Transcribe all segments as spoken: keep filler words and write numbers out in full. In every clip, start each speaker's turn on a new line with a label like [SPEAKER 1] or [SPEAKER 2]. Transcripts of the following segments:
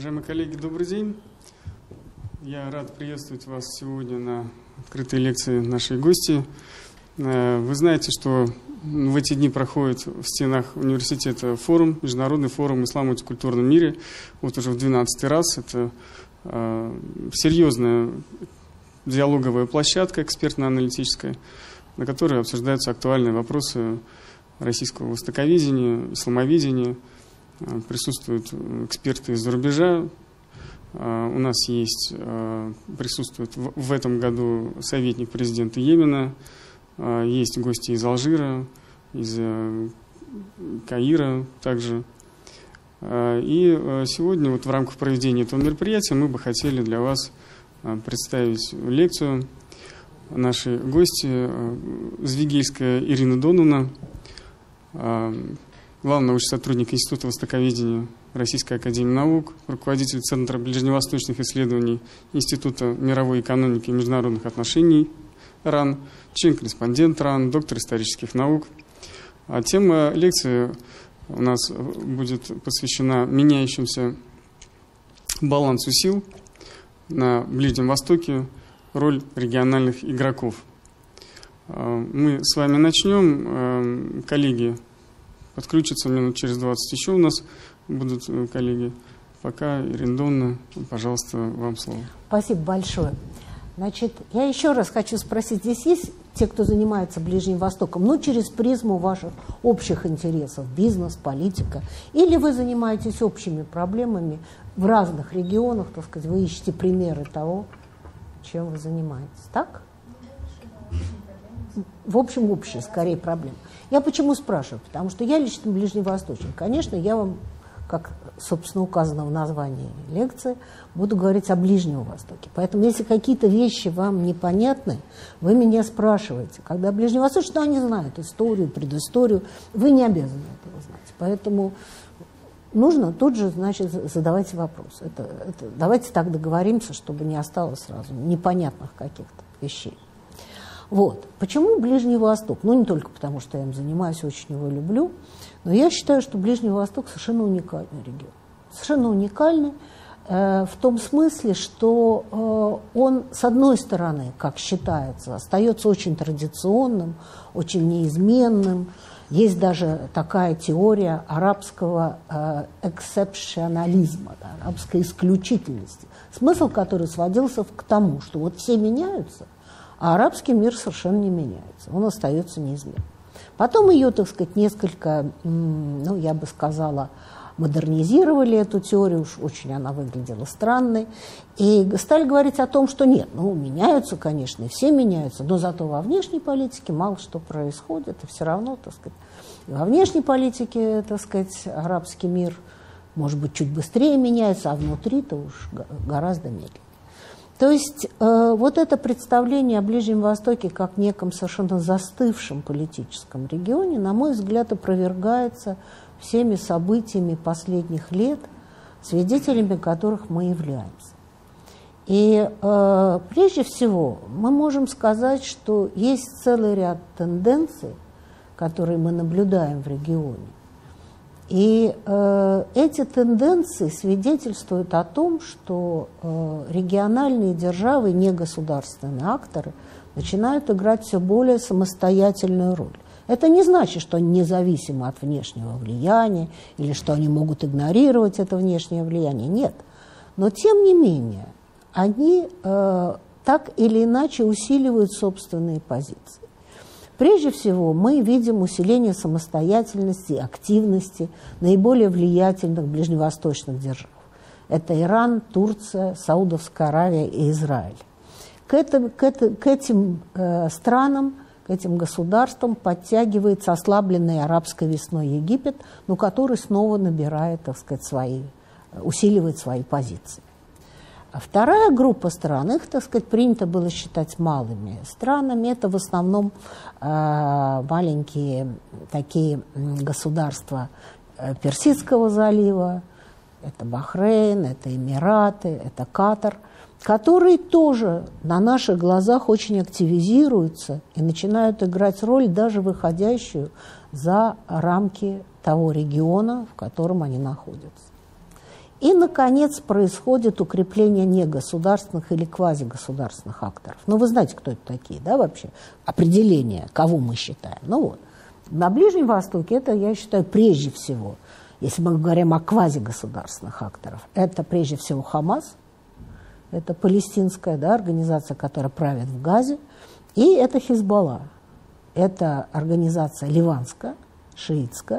[SPEAKER 1] Уважаемые коллеги, добрый день. Я рад приветствовать вас сегодня на открытой лекции нашей гости. Вы знаете, что в эти дни проходит в стенах университета форум, международный форум «Ислам в мультикультурном мире». Вот уже в двенадцатый раз. Это серьезная диалоговая площадка экспертно-аналитическая, на которой обсуждаются актуальные вопросы российского востоковедения, исламоведения. Присутствуют эксперты из-за рубежа. У нас есть, присутствует в этом году советник президента Йемена, есть гости из Алжира, из Каира также. И сегодня вот в рамках проведения этого мероприятия мы бы хотели для вас представить лекцию нашей гости, Звигельская Ирина Доновна, главный научный сотрудник Института востоковедения Российской академии наук, руководитель Центра ближневосточных исследований Института мировой экономики и международных отношений РАН, член-корреспондент РАН, доктор исторических наук. А тема лекции у нас будет посвящена меняющимся балансу сил на Ближнем Востоке, роль региональных игроков. Мы с вами начнем, коллеги. Подключиться минут через двадцать еще у нас будут коллеги. Пока, Ирина Донна, пожалуйста, вам слово.
[SPEAKER 2] Спасибо большое. Значит, я еще раз хочу спросить, здесь есть те, кто занимается Ближним Востоком, ну, через призму ваших общих интересов, бизнес, политика, или вы занимаетесь общими проблемами в разных регионах, так сказать, вы ищете примеры того, чем вы занимаетесь, так? В общем, общие, скорее, проблемы. Я почему спрашиваю? Потому что я лично ближневосточник. Конечно, я вам, как, собственно, указано в названии лекции, буду говорить о Ближнем Востоке. Поэтому, если какие-то вещи вам непонятны, вы меня спрашиваете. Когда ближневосточники, ну, они знают историю, предысторию, вы не обязаны этого знать. Поэтому нужно тут же, значит, задавать вопрос. Это, это, давайте так договоримся, чтобы не осталось сразу непонятных каких-то вещей. Вот. Почему Ближний Восток? Ну, не только потому, что я им занимаюсь, очень его люблю, но я считаю, что Ближний Восток совершенно уникальный регион. Совершенно уникальный э, в том смысле, что э, он, с одной стороны, как считается, остается очень традиционным, очень неизменным. Есть даже такая теория арабского э, эксепционализма, да, арабской исключительности, смысл которой сводился к тому, что вот все меняются, а арабский мир совершенно не меняется, он остается неизменным. Потом ее, так сказать, несколько, ну, я бы сказала, модернизировали эту теорию, уж очень она выглядела странной, и стали говорить о том, что нет, ну, меняются, конечно, и все меняются, но зато во внешней политике мало что происходит, и все равно, так сказать, во внешней политике, так сказать, арабский мир, может быть, чуть быстрее меняется, а внутри-то уж гораздо медленнее. То есть э, вот это представление о Ближнем Востоке как неком совершенно застывшем политическом регионе, на мой взгляд, опровергается всеми событиями последних лет, свидетелями которых мы являемся. И э, прежде всего мы можем сказать, что есть целый ряд тенденций, которые мы наблюдаем в регионе. И э, эти тенденции свидетельствуют о том, что э, региональные державы, негосударственные акторы, начинают играть все более самостоятельную роль. Это не значит, что они независимы от внешнего влияния или что они могут игнорировать это внешнее влияние. Нет. Но тем не менее, они э, так или иначе усиливают собственные позиции. Прежде всего, мы видим усиление самостоятельности и активности наиболее влиятельных ближневосточных держав. Это Иран, Турция, Саудовская Аравия и Израиль. К, это, к, это, к этим э, странам, к этим государствам подтягивается ослабленный арабской весной Египет, но который снова набирает, так сказать, свои, усиливает свои позиции. А вторая группа стран, их, так сказать, принято было считать малыми странами. Это в основном э, маленькие такие государства Персидского залива, это Бахрейн, это Эмираты, это Катар, которые тоже на наших глазах очень активизируются и начинают играть роль, даже выходящую за рамки того региона, в котором они находятся. И, наконец, происходит укрепление негосударственных или квазигосударственных акторов. Ну, вы знаете, кто это такие, да, вообще? Определение, кого мы считаем. Ну вот. На Ближнем Востоке это, я считаю, прежде всего, если мы говорим о квазигосударственных акторах, это прежде всего Хамас, это палестинская, да, организация, которая правит в Газе, и это Хизбалла. Это организация ливанская, шиитская,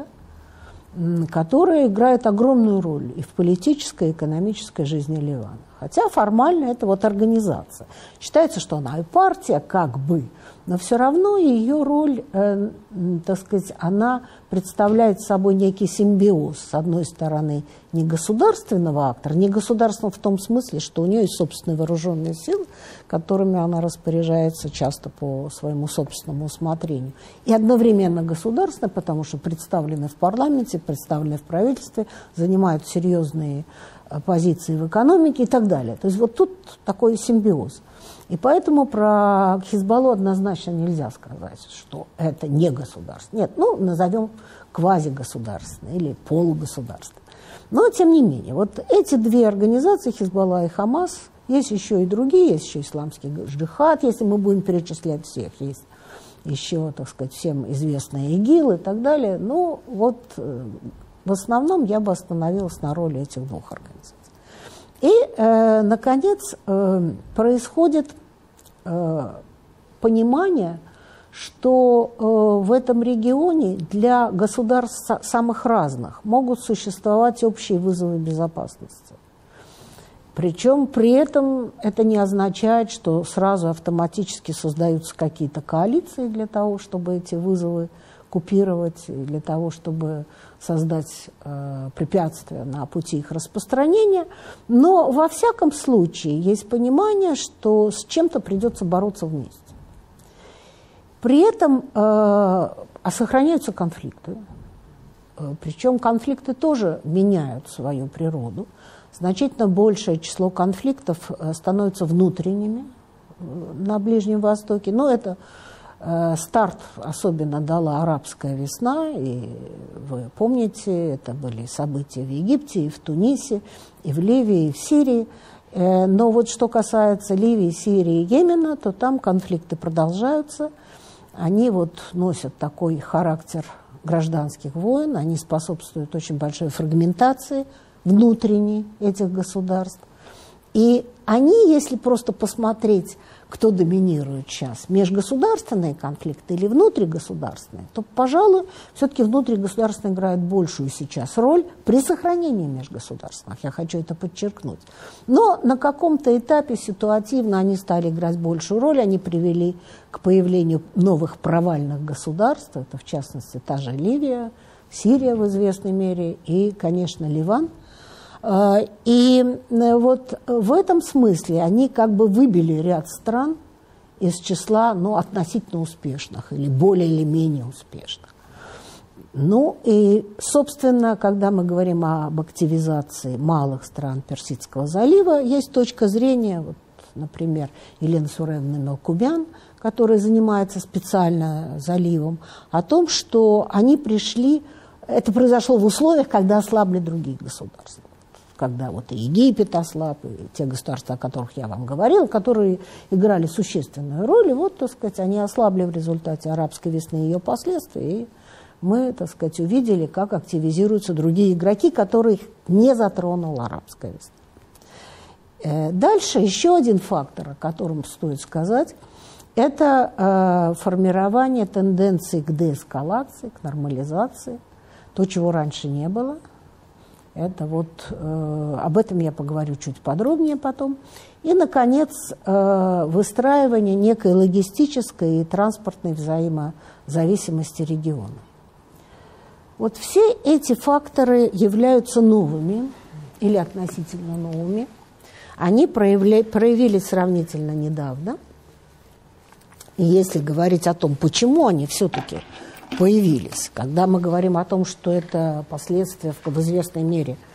[SPEAKER 2] которая играет огромную роль и в политической, и экономической жизни Ливана. Хотя формально это вот организация. Считается, что она и партия, как бы, но все равно ее роль, э, так сказать, она представляет собой некий симбиоз. С одной стороны, не государственного актора, не государственного в том смысле, что у нее есть собственные вооруженные силы, которыми она распоряжается часто по своему собственному усмотрению. И одновременно государственное, потому что представлены в парламенте, представлены в правительстве, занимают серьезные позиции в экономике и так далее. То есть вот тут такой симбиоз. И поэтому про Хизбаллу однозначно нельзя сказать, что это не государство. Нет, ну, назовем квазигосударственное или полугосударственное. Но, тем не менее, вот эти две организации, Хизбалла и Хамас, есть еще и другие, есть еще исламский джихад, если мы будем перечислять всех, есть еще, так сказать, всем известные ИГИЛ и так далее. Ну, вот в основном я бы остановилась на роли этих двух организаций. И, э, наконец, э, происходит э, понимание, что э, в этом регионе для государств самых разных могут существовать общие вызовы безопасности. Причем при этом это не означает, что сразу автоматически создаются какие-то коалиции для того, чтобы эти вызовы купировать, для того, чтобы создать э, препятствия на пути их распространения. Но во всяком случае есть понимание, что с чем-то придется бороться вместе. При этом э, а сохраняются конфликты. Э, причем конфликты тоже меняют свою природу. Значительно большее число конфликтов э, становятся внутренними э, на Ближнем Востоке. Но это старт особенно дала арабская весна, и вы помните, это были события в Египте, и в Тунисе, и в Ливии, и в Сирии. Но вот что касается Ливии, Сирии и Йемена, то там конфликты продолжаются. Они вот носят такой характер гражданских войн, они способствуют очень большой фрагментации внутренней этих государств. И они, если просто посмотреть, кто доминирует сейчас, межгосударственные конфликты или внутригосударственные, то, пожалуй, все-таки внутригосударственные играют большую сейчас роль при сохранении межгосударственных. Я хочу это подчеркнуть. Но на каком-то этапе ситуативно они стали играть большую роль, они привели к появлению новых провальных государств, это в частности та же Ливия, Сирия в известной мере и, конечно, Ливан. И вот в этом смысле они как бы выбили ряд стран из числа, ну, относительно успешных или более или менее успешных. Ну и, собственно, когда мы говорим об активизации малых стран Персидского залива, есть точка зрения, вот, например, Елены Суреновны Мелкубян, которая занимается специально заливом, о том, что они пришли, это произошло в условиях, когда ослабли другие государства. Когда вот и Египет ослаб, и те государства, о которых я вам говорил, которые играли существенную роль, и вот, так сказать, они ослабли в результате арабской весны и ее последствий, и мы, так сказать, увидели, как активизируются другие игроки, которых не затронула арабская весна. Дальше еще один фактор, о котором стоит сказать, это формирование тенденций к деэскалации, к нормализации, то, чего раньше не было. Это вот, э, об этом я поговорю чуть подробнее потом. И, наконец, э, выстраивание некой логистической и транспортной взаимозависимости региона. Вот все эти факторы являются новыми или относительно новыми. Они проявля... проявились сравнительно недавно. И если говорить о том, почему они все-таки появились. Когда мы говорим о том, что это последствия в известной мере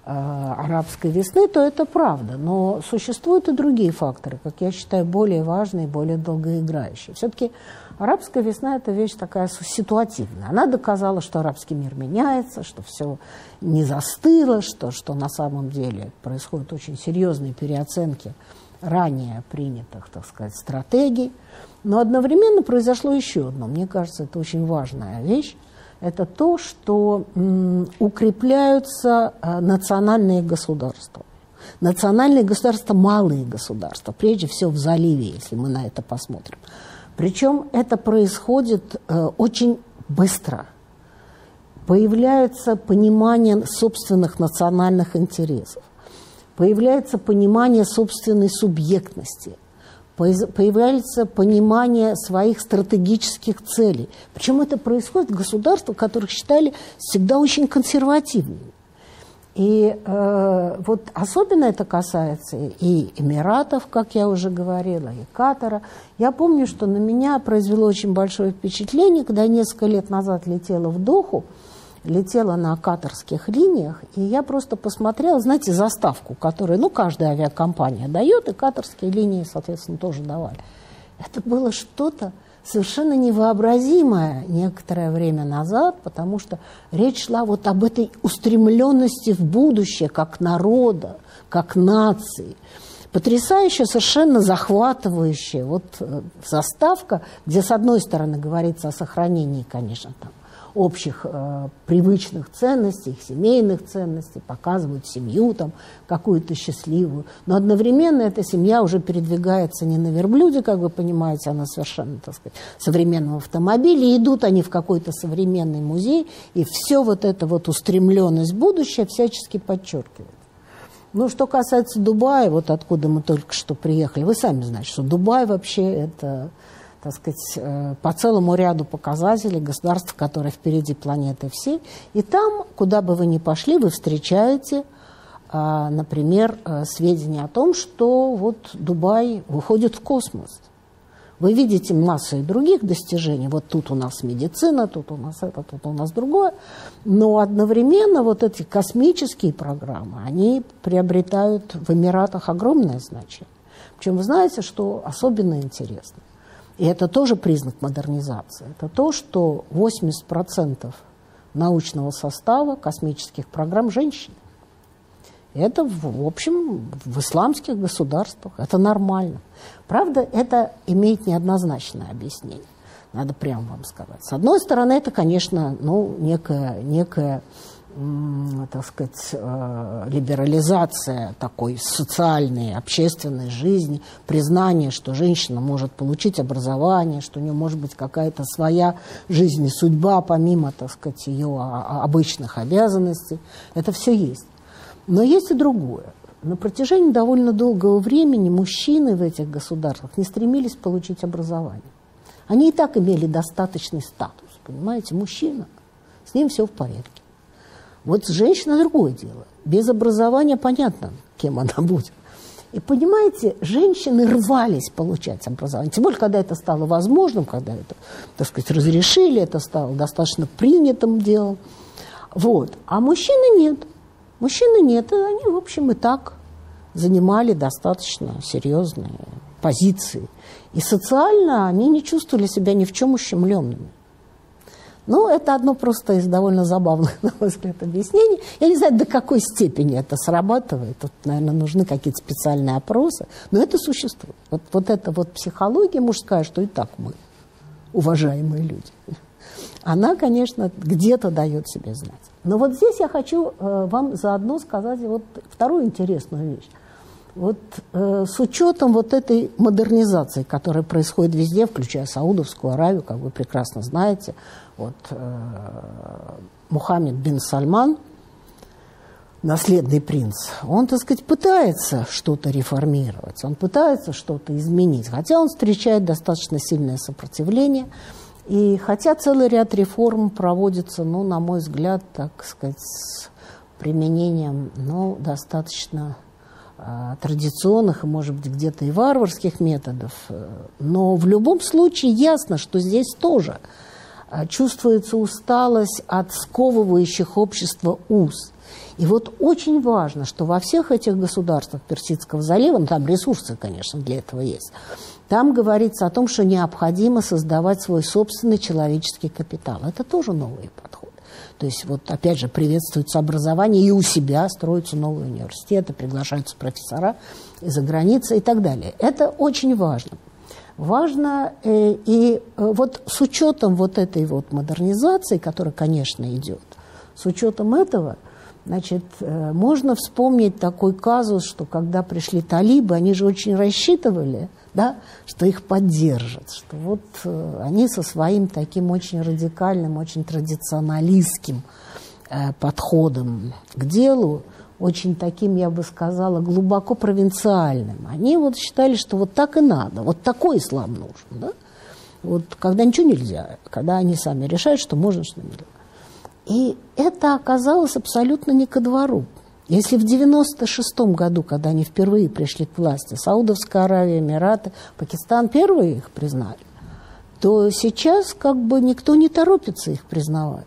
[SPEAKER 2] арабской весны, то это правда. Но существуют и другие факторы, как я считаю, более важные, более долгоиграющие. Все-таки арабская весна – это вещь такая ситуативная. Она доказала, что арабский мир меняется, что все не застыло, что, что на самом деле происходят очень серьезные переоценки ранее принятых, так сказать, стратегий. Но одновременно произошло еще одно. Мне кажется, это очень важная вещь. Это то, что м, укрепляются а, национальные государства. Национальные государства – малые государства, прежде всего в заливе, если мы на это посмотрим. Причем это происходит э, очень быстро. Появляется понимание собственных национальных интересов, появляется понимание собственной субъектности, появляется понимание своих стратегических целей. Причем это происходит в государствах, которых считали всегда очень консервативными. И э, вот особенно это касается и Эмиратов, как я уже говорила, и Катара. Я помню, что на меня произвело очень большое впечатление, когда я несколько лет назад летела в Доху, летела на катарских линиях, и я просто посмотрела, знаете, заставку, которую, ну, каждая авиакомпания дает, и катарские линии, соответственно, тоже давали. Это было что-то совершенно невообразимое некоторое время назад, потому что речь шла вот об этой устремленности в будущее, как народа, как нации. Потрясающая, совершенно захватывающая вот заставка, где, с одной стороны, говорится о сохранении, конечно, там, общих э, привычных ценностей, их семейных ценностей, показывают семью там какую-то счастливую. Но одновременно эта семья уже передвигается не на верблюде, как вы понимаете, а на совершенно, так сказать, современном автомобиле. И идут они в какой-то современный музей, и все вот это вот устремленность в будущее всячески подчеркивает. Ну, что касается Дубая, вот откуда мы только что приехали, вы сами знаете, что Дубай вообще это, так сказать, по целому ряду показателей государств, которые впереди планеты всей. И там, куда бы вы ни пошли, вы встречаете, например, сведения о том, что вот Дубай выходит в космос. Вы видите массу и других достижений. Вот тут у нас медицина, тут у нас это, тут у нас другое. Но одновременно вот эти космические программы, они приобретают в Эмиратах огромное значение. Причем вы знаете, что особенно интересно, и это тоже признак модернизации, это то, что восемьдесят процентов научного состава космических программ женщины. Это, в общем, в исламских государствах. Это нормально. Правда, это имеет неоднозначное объяснение. Надо прямо вам сказать. С одной стороны, это, конечно, ну, некая, некая так сказать, либерализация такой социальной, общественной жизни, признание, что женщина может получить образование, что у нее может быть какая-то своя жизнь и судьба, помимо, так сказать, ее обычных обязанностей. Это все есть. Но есть и другое. На протяжении довольно долгого времени мужчины в этих государствах не стремились получить образование. Они и так имели достаточный статус, понимаете, мужчина, с ним все в порядке. Вот женщина другое дело. Без образования понятно, кем она будет. И понимаете, женщины рвались получать образование. Тем более, когда это стало возможным, когда это, так сказать, разрешили, это стало достаточно принятым делом. Вот. А мужчины нет. Мужчины нет, и они, в общем, и так занимали достаточно серьезные позиции. И социально они не чувствовали себя ни в чем ущемленными. Ну, это одно просто из довольно забавных, на мой взгляд, объяснений. Я не знаю, до какой степени это срабатывает. Тут, наверное, нужны какие-то специальные опросы. Но это существует. Вот, вот эта вот психология мужская, что и так мы, уважаемые люди, она, конечно, где-то дает себе знать. Но вот здесь я хочу э, вам заодно сказать вот вторую интересную вещь. Вот э, с учетом вот этой модернизации, которая происходит везде, включая Саудовскую Аравию, как вы прекрасно знаете, вот э, Мухаммед бин Сальман, наследный принц, он, так сказать, пытается что-то реформировать, он пытается что-то изменить, хотя он встречает достаточно сильное сопротивление. И хотя целый ряд реформ проводится, ну, на мой взгляд, так сказать, с применением, ну, достаточно э, традиционных и, может быть, где-то и варварских методов, но в любом случае ясно, что здесь тоже чувствуется усталость от сковывающих общество уз. И вот очень важно, что во всех этих государствах Персидского залива, ну, там ресурсы, конечно, для этого есть, там говорится о том, что необходимо создавать свой собственный человеческий капитал. Это тоже новый подход. То есть, вот, опять же, приветствуется образование, и у себя строятся новые университеты, приглашаются профессора из-за границы и так далее. Это очень важно. Важно, э, и э, вот с учетом вот этой вот модернизации, которая, конечно, идет, с учетом этого, значит, э, можно вспомнить такой казус, что когда пришли талибы, они же очень рассчитывали, да, что их поддержат, что вот э, они со своим таким очень радикальным, очень традиционалистским э, подходом к делу, очень таким, я бы сказала, глубоко провинциальным. Они вот считали, что вот так и надо, вот такой ислам нужен. Да? Вот когда ничего нельзя, когда они сами решают, что можно, что нельзя. И это оказалось абсолютно не ко двору. Если в девяносто шестом году, когда они впервые пришли к власти, Саудовская Аравия, Эмираты, Пакистан первые их признали, то сейчас как бы никто не торопится их признавать.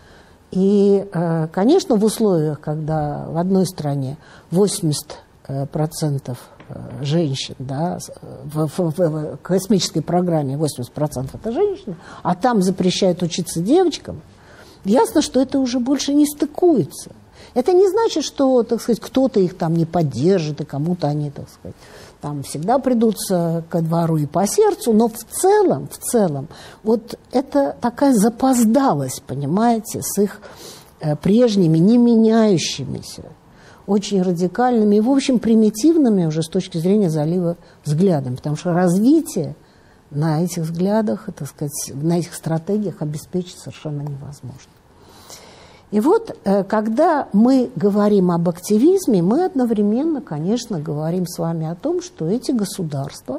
[SPEAKER 2] И, конечно, в условиях, когда в одной стране восемьдесят процентов женщин, да, в, в, в космической программе восемьдесят процентов это женщины, а там запрещают учиться девочкам, ясно, что это уже больше не стыкуется. Это не значит, что, так сказать, кто-то их там не поддержит, и кому-то они, так сказать, там всегда придутся ко двору и по сердцу, но в целом, в целом, вот это такая запоздалость, понимаете, с их э, прежними, не меняющимися, очень радикальными и, в общем, примитивными уже с точки зрения залива взглядами, потому что развитие на этих взглядах, так сказать, на этих стратегиях обеспечить совершенно невозможно. И вот, когда мы говорим об активизме, мы одновременно, конечно, говорим с вами о том, что эти государства,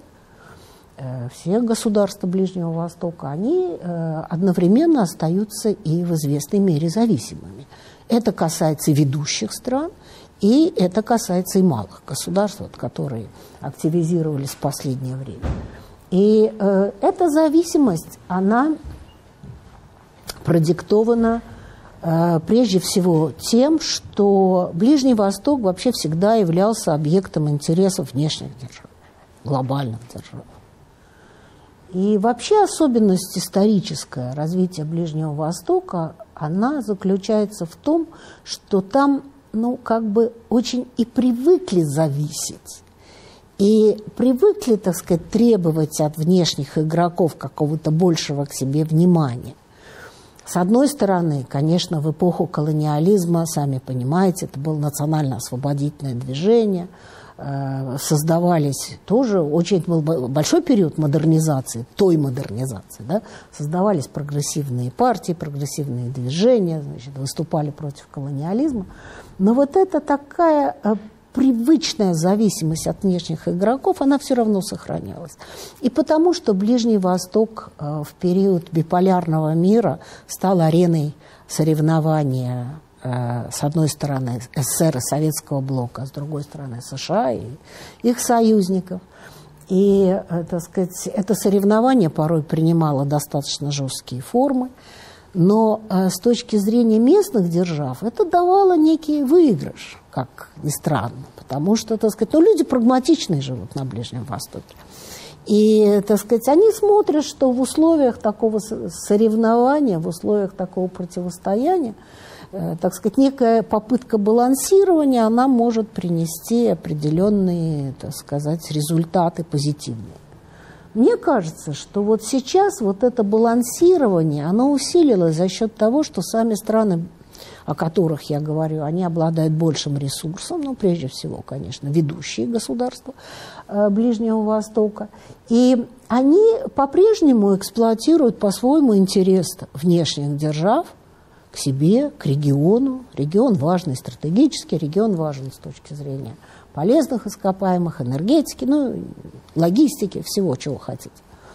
[SPEAKER 2] все государства Ближнего Востока, они одновременно остаются и в известной мере зависимыми. Это касается и ведущих стран, и это касается и малых государств, которые активизировались в последнее время. И эта зависимость, она продиктована прежде всего тем, что Ближний Восток вообще всегда являлся объектом интересов внешних держав, глобальных держав. И вообще особенность историческая развития Ближнего Востока, она заключается в том, что там, ну, как бы очень и привыкли зависеть, и привыкли, так сказать, требовать от внешних игроков какого-то большего к себе внимания. С одной стороны, конечно, в эпоху колониализма, сами понимаете, это было национально-освободительное движение, э, создавались тоже, очень был большой период модернизации, той модернизации, да, создавались прогрессивные партии, прогрессивные движения, значит, выступали против колониализма. Но вот это такая э, привычная зависимость от внешних игроков, она все равно сохранялась. И потому что Ближний Восток э, в период биполярного мира стал ареной соревнования э, с одной стороны СССР и Советского блока, а с другой стороны США и их союзников. И, э, так сказать, это соревнование порой принимало достаточно жесткие формы, но э, с точки зрения местных держав это давало некий выигрыш, как ни странно, потому что, так сказать, ну, люди прагматичные живут на Ближнем Востоке. И, так сказать, они смотрят, что в условиях такого соревнования, в условиях такого противостояния, э, так сказать, некая попытка балансирования, она может принести определенные, так сказать, результаты позитивные. Мне кажется, что вот сейчас вот это балансирование, оно усилилось за счет того, что сами страны, о которых я говорю, они обладают большим ресурсом, ну, прежде всего, конечно, ведущие государства э, Ближнего Востока. И они по-прежнему эксплуатируют по-своему интерес внешних держав к себе, к региону. Регион важный стратегически, регион важен с точки зрения полезных ископаемых, энергетики, ну, логистики, всего, чего хотите.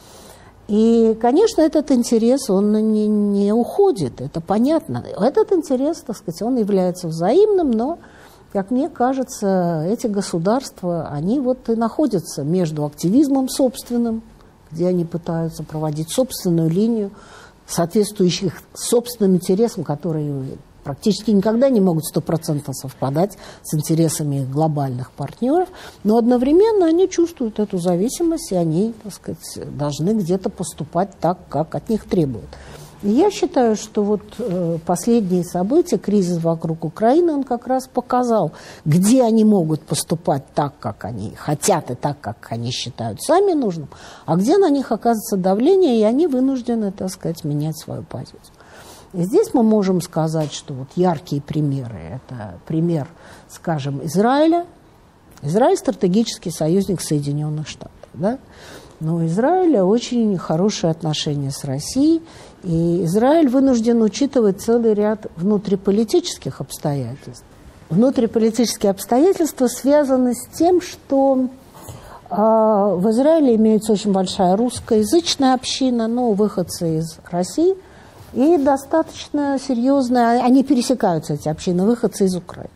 [SPEAKER 2] И, конечно, этот интерес, он не, не уходит, это понятно. Этот интерес, так сказать, он является взаимным, но, как мне кажется, эти государства, они вот и находятся между активизмом собственным, где они пытаются проводить собственную линию, соответствующих собственным интересам, которые практически никогда не могут стопроцентно совпадать с интересами их глобальных партнеров, но одновременно они чувствуют эту зависимость, и они, так сказать, должны где-то поступать так, как от них требуют. И я считаю, что вот э, последние события, кризис вокруг Украины, он как раз показал, где они могут поступать так, как они хотят, и так, как они считают сами нужным, а где на них оказывается давление, и они вынуждены, так сказать, менять свою позицию. И здесь мы можем сказать, что вот яркие примеры. Это пример, скажем, Израиля. Израиль – стратегический союзник Соединенных Штатов. Да? Но у Израиля очень хорошие отношения с Россией. И Израиль вынужден учитывать целый ряд внутриполитических обстоятельств. Внутриполитические обстоятельства связаны с тем, что э, в Израиле имеется очень большая русскоязычная община, ну, выходцы из России – и достаточно серьезно, они пересекаются, эти общины, выходцы из Украины.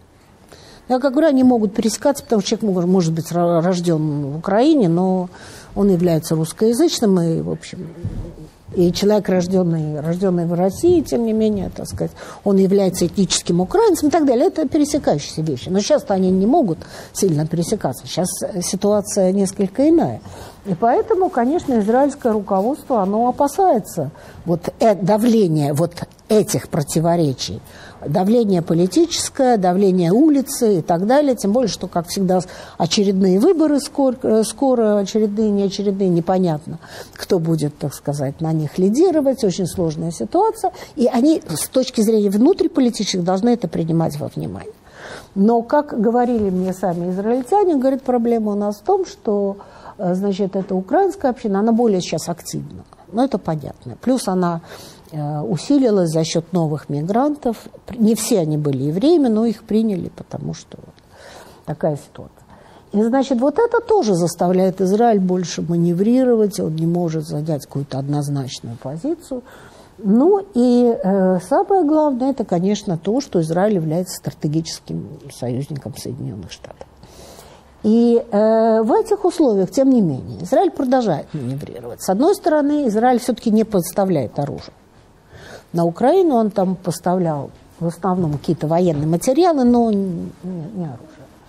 [SPEAKER 2] Я как говорю, они могут пересекаться, потому что человек может быть рожден в Украине, но он является русскоязычным, и, в общем, и человек, рожденный, рожденный в России, тем не менее, так сказать, он является этническим украинцем и так далее. Это пересекающиеся вещи. Но сейчас-то они не могут сильно пересекаться. Сейчас ситуация несколько иная. И поэтому, конечно, израильское руководство, оно опасается вот давления вот этих противоречий. Давление политическое, давление улицы и так далее. Тем более, что, как всегда, очередные выборы скоро, скоро очередные, неочередные, непонятно, кто будет, так сказать, на них лидировать. Очень сложная ситуация. И они, с точки зрения внутриполитических, должны это принимать во внимание. Но, как говорили мне сами израильтяне, говорит, проблема у нас в том, что, значит, эта украинская община, она более сейчас активна. Ну, это понятно. Плюс она усилилась за счет новых мигрантов. Не все они были евреями, но их приняли, потому что вот такая ситуация. И, значит, вот это тоже заставляет Израиль больше маневрировать, он не может занять какую-то однозначную позицию. Ну и э, самое главное, это, конечно, то, что Израиль является стратегическим союзником Соединенных Штатов. И э, в этих условиях, тем не менее, Израиль продолжает маневрировать. С одной стороны, Израиль все-таки не поставляет оружие. На Украину он там поставлял в основном какие-то военные материалы, но не, не оружие.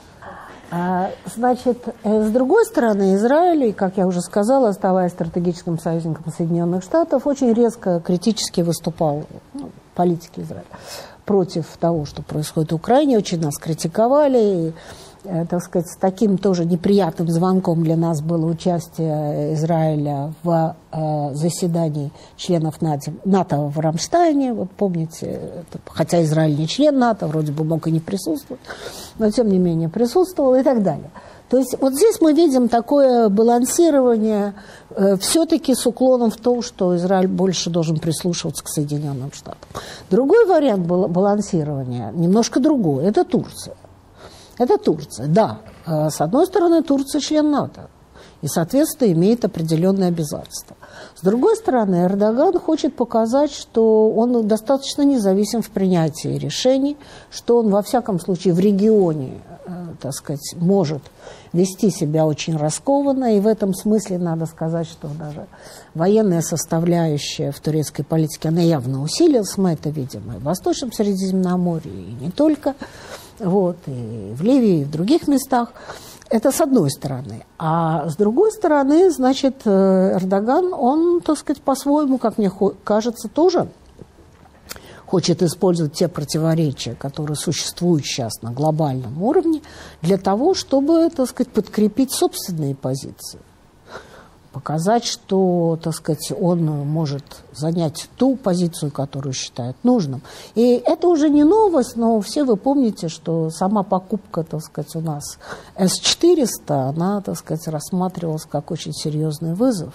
[SPEAKER 2] А, значит, с другой стороны, Израиль, как я уже сказала, оставаясь стратегическим союзником Соединенных Штатов, очень резко, критически выступал, ну, политики Израиля, против того, что происходит в Украине. Очень нас критиковали. И, так сказать, таким тоже неприятным звонком для нас было участие Израиля в э, заседании членов НАТО в Рамштайне. Вот помните, хотя Израиль не член НАТО, вроде бы мог и не присутствовать, но тем не менее присутствовал и так далее. То есть вот здесь мы видим такое балансирование э, все-таки с уклоном в то, что Израиль больше должен прислушиваться к Соединенным Штатам. Другой вариант балансирования, немножко другой, это Турция. Это Турция, да. С одной стороны, Турция член НАТО и, соответственно, имеет определенные обязательства. С другой стороны, Эрдоган хочет показать, что он достаточно независим в принятии решений, что он, во всяком случае, в регионе, так сказать, может вести себя очень раскованно. И в этом смысле надо сказать, что даже военная составляющая в турецкой политике, она явно усилилась, мы это видим и в Восточном Средиземноморье, и не только. Вот, и в Ливии, и в других местах. Это с одной стороны. А с другой стороны, значит, Эрдоган, он, так сказать, по-своему, как мне кажется, тоже хочет использовать те противоречия, которые существуют сейчас на глобальном уровне, для того, чтобы, так сказать, подкрепить собственные позиции. Показать, что, так сказать, он может занять ту позицию, которую считает нужным. И это уже не новость, но все вы помните, что сама покупка, так сказать, у нас эс четыреста, она, так сказать, рассматривалась как очень серьезный вызов.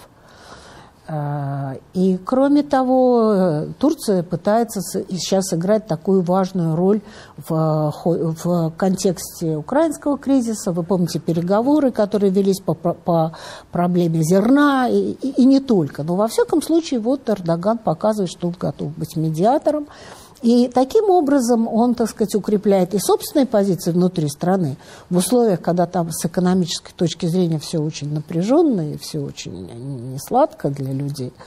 [SPEAKER 2] И, кроме того, Турция пытается сейчас играть такую важную роль в, в контексте украинского кризиса. Вы помните переговоры, которые велись по, по проблеме зерна, и, и, и не только. Но, во всяком случае, вот Эрдоган показывает, что он готов быть медиатором. И таким образом он, так сказать, укрепляет и собственные позиции внутри страны, в условиях, когда там с экономической точки зрения все очень напряженно и все очень несладко для людей.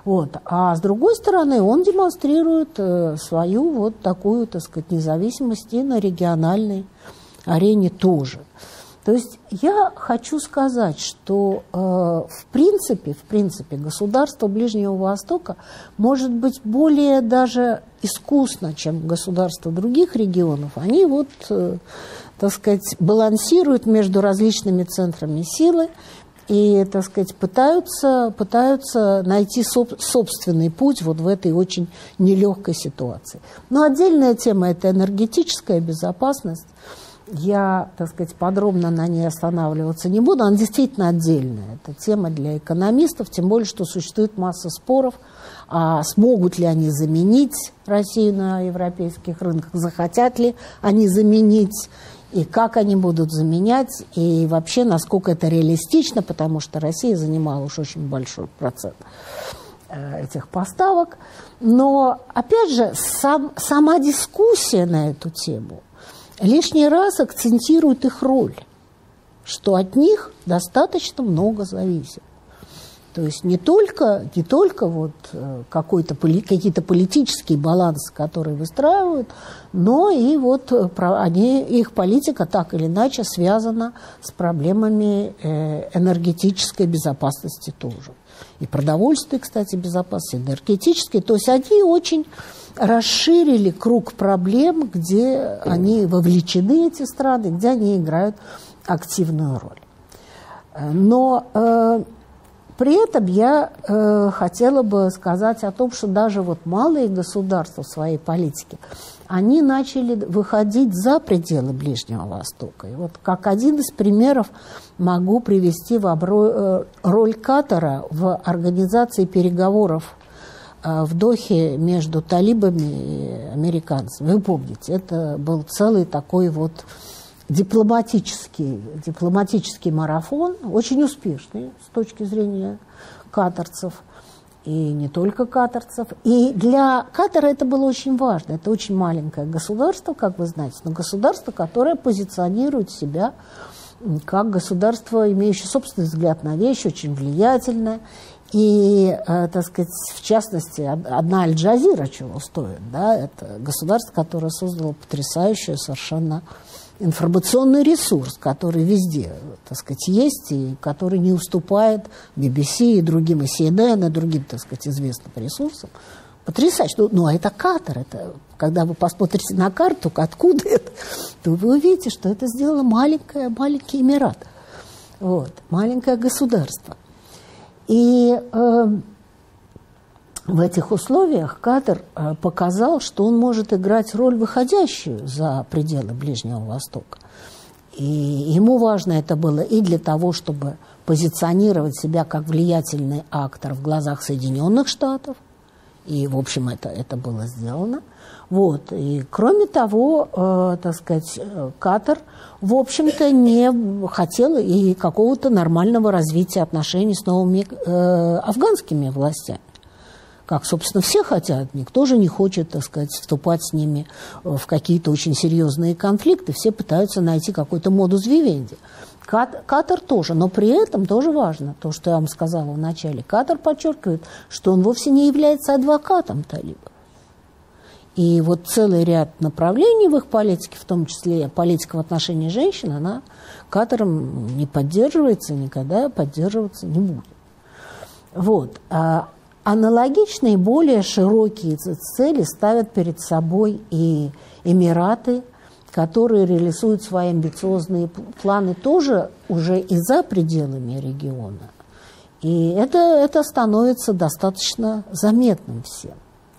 [SPEAKER 2] Вот. А с другой стороны, он демонстрирует э, свою вот такую, так сказать, независимость и на региональной арене тоже. То есть я хочу сказать, что э, в принципе, в принципе, государство Ближнего Востока может быть более даже искусно, чем государства других регионов. Они вот, э, так сказать, балансируют между различными центрами силы и, так сказать, пытаются, пытаются найти соб- собственный путь вот в этой очень нелегкой ситуации. Но отдельная тема – это энергетическая безопасность. Я, так сказать, подробно на ней останавливаться не буду. Она действительно отдельная. Это тема для экономистов, тем более, что существует масса споров, а смогут ли они заменить Россию на европейских рынках, захотят ли они заменить, и как они будут заменять, и вообще, насколько это реалистично, потому что Россия занимала уж очень большой процент этих поставок. Но, опять же, сам, сама дискуссия на эту тему лишний раз акцентирует их роль, что от них достаточно много зависит. То есть не только, не только вот какой-то, какие-то политические балансы, которые выстраивают, но и вот они, их политика так или иначе связана с проблемами энергетической безопасности тоже. И продовольствия, кстати, безопасности, энергетической. То есть они очень расширили круг проблем, где они вовлечены, эти страны, где они играют активную роль. Но э, при этом я э, хотела бы сказать о том, что даже вот малые государства в своей политике, они начали выходить за пределы Ближнего Востока. И вот как один из примеров могу привести в обро... роль Катара в организации переговоров в Дохе между талибами и американцами. Вы помните, это был целый такой вот дипломатический, дипломатический марафон, очень успешный с точки зрения катарцев, и не только катарцев. И для Катара это было очень важно. Это очень маленькое государство, как вы знаете, но государство, которое позиционирует себя как государство, имеющее собственный взгляд на вещи, очень влиятельное. И, э, так сказать, в частности, одна Аль-Джазира чего стоит, да, это государство, которое создало потрясающий совершенно информационный ресурс, который везде, так сказать, есть, и который не уступает би би си и другим, и си эн эн, и другим, так сказать, известным ресурсам. Потрясающе. Ну, ну, а это Катар. Это, когда вы посмотрите на карту, откуда это, то вы увидите, что это сделало маленькое, маленький Эмират. Вот, маленькое государство. И э, в этих условиях Катар э, показал, что он может играть роль, выходящую за пределы Ближнего Востока. И ему важно это было и для того, чтобы позиционировать себя как влиятельный актор в глазах Соединенных Штатов. И, в общем, это, это было сделано. Вот. И, кроме того, э, так сказать, Катар, в общем-то, не хотел и какого-то нормального развития отношений с новыми э, афганскими властями. Как, собственно, все хотят. Никто же не хочет, так сказать, вступать с ними в какие-то очень серьезные конфликты. Все пытаются найти какой-то модус вивенди. Катар тоже, но при этом тоже важно, то, что я вам сказала в начале. Катар подчеркивает, что он вовсе не является адвокатом талибов. И вот целый ряд направлений в их политике, в том числе политика в отношении женщин, она Катаром не поддерживается, никогда поддерживаться не будет. Вот. А аналогичные, более широкие цели ставят перед собой и Эмираты, которые реализуют свои амбициозные планы тоже уже и за пределами региона. И это, это становится достаточно заметным всем.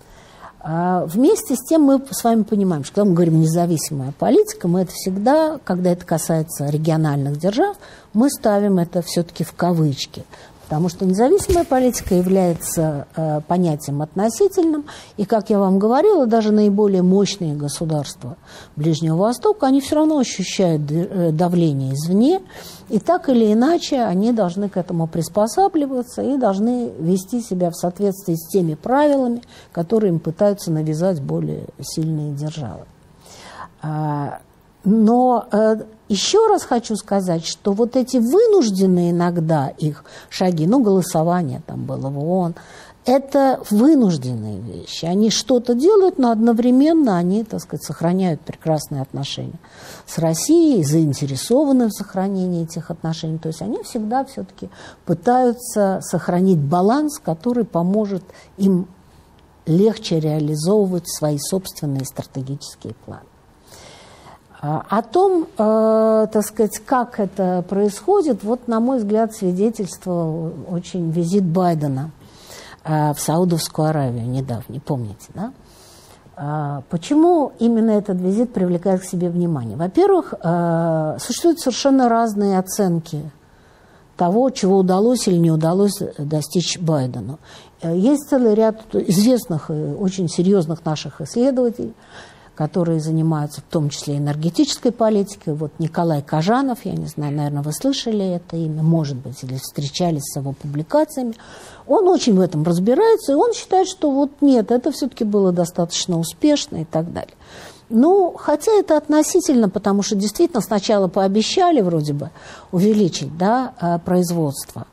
[SPEAKER 2] А вместе с тем мы с вами понимаем, что когда мы говорим «независимая политика», мы это всегда, когда это касается региональных держав, мы ставим это все-таки в кавычки. Потому что независимая политика является э, понятием относительным. И, как я вам говорила, даже наиболее мощные государства Ближнего Востока, они все равно ощущают давление извне. И так или иначе они должны к этому приспосабливаться и должны вести себя в соответствии с теми правилами, которые им пытаются навязать более сильные державы. Но э, еще раз хочу сказать, что вот эти вынужденные иногда их шаги, ну, голосование там было в ООН, это вынужденные вещи. Они что-то делают, но одновременно они, так сказать, сохраняют прекрасные отношения с Россией, заинтересованы в сохранении этих отношений. То есть они всегда все-таки пытаются сохранить баланс, который поможет им легче реализовывать свои собственные стратегические планы. О том, э, так сказать, как это происходит, вот, на мой взгляд, свидетельствовал очень визит Байдена в Саудовскую Аравию недавно, помните, да? Почему именно этот визит привлекает к себе внимание? Во-первых, существуют совершенно разные оценки того, чего удалось или не удалось достичь Байдену. Есть целый ряд известных и очень серьезных наших исследователей, которые занимаются в том числе энергетической политикой. Вот Николай Кожанов, я не знаю, наверное, вы слышали это имя, может быть, или встречались с его публикациями. Он очень в этом разбирается, и он считает, что вот нет, это все-таки было достаточно успешно и так далее. Ну, хотя это относительно, потому что действительно сначала пообещали вроде бы увеличить, да, производство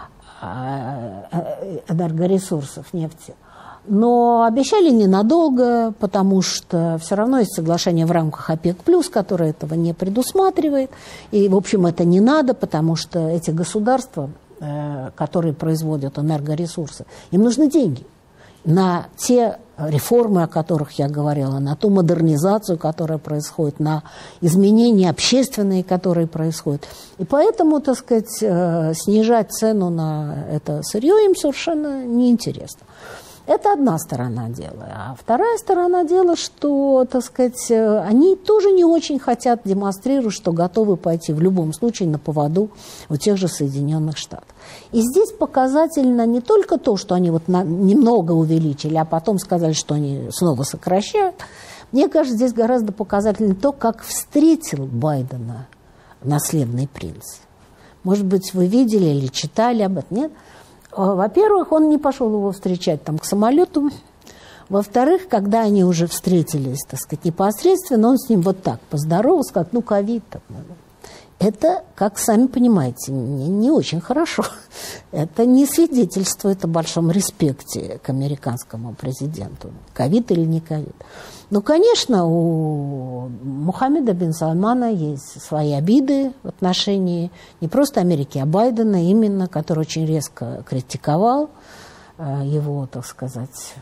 [SPEAKER 2] энергоресурсов нефти. Но обещали ненадолго, потому что все равно есть соглашение в рамках ОПЕК+, которое этого не предусматривает. И, в общем, это не надо, потому что эти государства, которые производят энергоресурсы, им нужны деньги на те реформы, о которых я говорила, на ту модернизацию, которая происходит, на изменения общественные, которые происходят. И поэтому, так сказать, снижать цену на это сырье им совершенно неинтересно. Это одна сторона дела. А вторая сторона дела, что, так сказать, они тоже не очень хотят демонстрировать, что готовы пойти в любом случае на поводу у тех же Соединенных Штатов. И здесь показательно не только то, что они вот на, немного увеличили, а потом сказали, что они снова сокращают. Мне кажется, здесь гораздо показательнее то, как встретил Байдена наследный принц. Может быть, вы видели или читали об этом, нет? Во-первых, он не пошел его встречать там к самолету. Во-вторых, когда они уже встретились, так сказать, непосредственно, он с ним вот так поздоровался, как, ну, ковид. Это, как сами понимаете, не, не очень хорошо. Это не свидетельствует о большом респекте к американскому президенту. Ковид или не ковид. Ну, конечно, у Мухаммеда бин Сальмана есть свои обиды в отношении не просто Америки, а Байдена именно, который очень резко критиковал его, так сказать,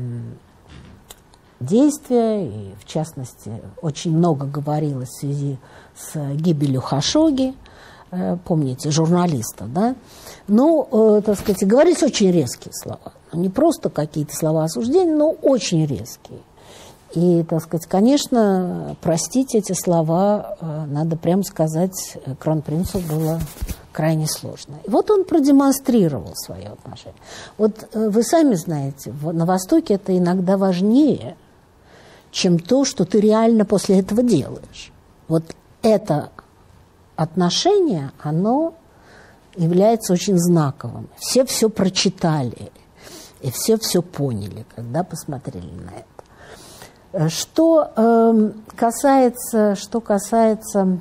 [SPEAKER 2] действия. И, в частности, очень много говорилось в связи с гибелью Хашогги, помните, журналиста, да? Ну, так сказать, говорились очень резкие слова. Не просто какие-то слова осуждения, но очень резкие. И, так сказать, конечно, простить эти слова, надо прямо сказать, кронпринцу было крайне сложно. И вот он продемонстрировал свое отношение. Вот вы сами знаете, на Востоке это иногда важнее, чем то, что ты реально после этого делаешь. Вот это отношение, оно является очень знаковым. Все все прочитали, и все все поняли, когда посмотрели на это. Что э, касается, что касается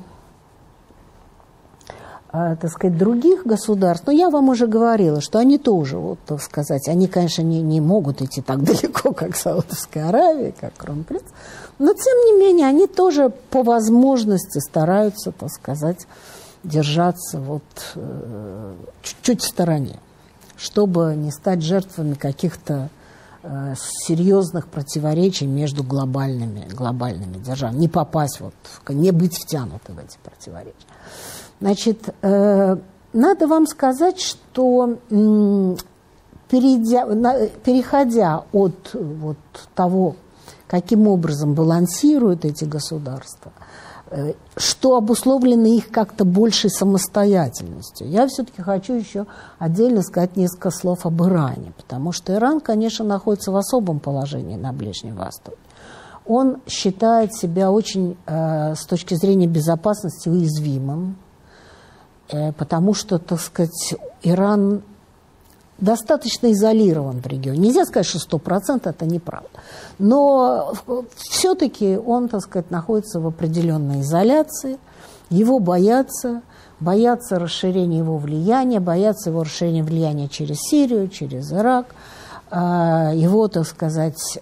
[SPEAKER 2] э, так сказать, других государств, ну, я вам уже говорила, что они тоже, вот, так сказать, они, конечно, не, не могут идти так далеко, как Саудовская Аравия, как кронпринц, но, тем не менее, они тоже по возможности стараются, так сказать, держаться вот э, чуть-чуть в стороне, чтобы не стать жертвами каких-то серьезных противоречий между глобальными, глобальными державами, не попасть, вот, не быть втянуты в эти противоречия. Значит, э, надо вам сказать, что м, перейдя, на, переходя от вот, того, каким образом балансируют эти государства, э, что обусловлено их как-то большей самостоятельностью. Я все-таки хочу еще отдельно сказать несколько слов об Иране, потому что Иран, конечно, находится в особом положении на Ближнем Востоке. Он считает себя очень, э, с точки зрения безопасности, уязвимым, э, потому что, так сказать, Иран достаточно изолирован в регионе. Нельзя сказать, что сто процентов это неправда. Но все-таки он, так сказать, находится в определенной изоляции. Его боятся, боятся расширения его влияния, боятся его расширения влияния через Сирию, через Ирак, его, так сказать,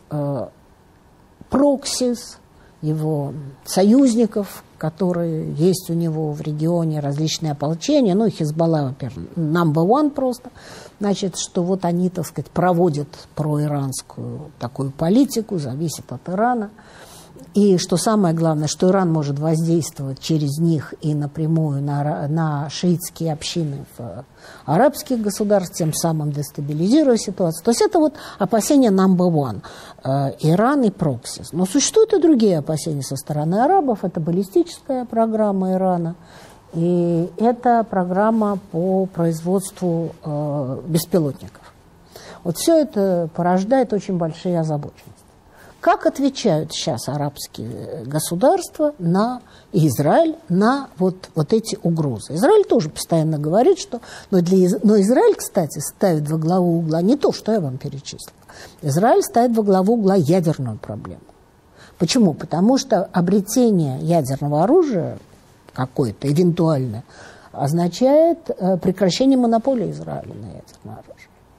[SPEAKER 2] проксис, его союзников, которые есть у него в регионе, различные ополчения, ну, Хизбалла, во-первых, number one просто, значит, что вот они, так сказать, проводят проиранскую такую политику, зависят от Ирана. И что самое главное, что Иран может воздействовать через них и напрямую на, на шиитские общины в арабских государствах, тем самым дестабилизируя ситуацию. То есть это вот опасения number one. Иран и проксис. Но существуют и другие опасения со стороны арабов. Это баллистическая программа Ирана. И это программа по производству э, беспилотников. Вот все это порождает очень большие озабоченности. Как отвечают сейчас арабские государства на Израиль, на вот, вот эти угрозы? Израиль тоже постоянно говорит, что... Но, для, но Израиль, кстати, ставит во главу угла не то, что я вам перечислила. Израиль ставит во главу угла ядерную проблему. Почему? Потому что обретение ядерного оружия какое-то, эвентуальное, означает прекращение монополии Израиля на ядерное оружие.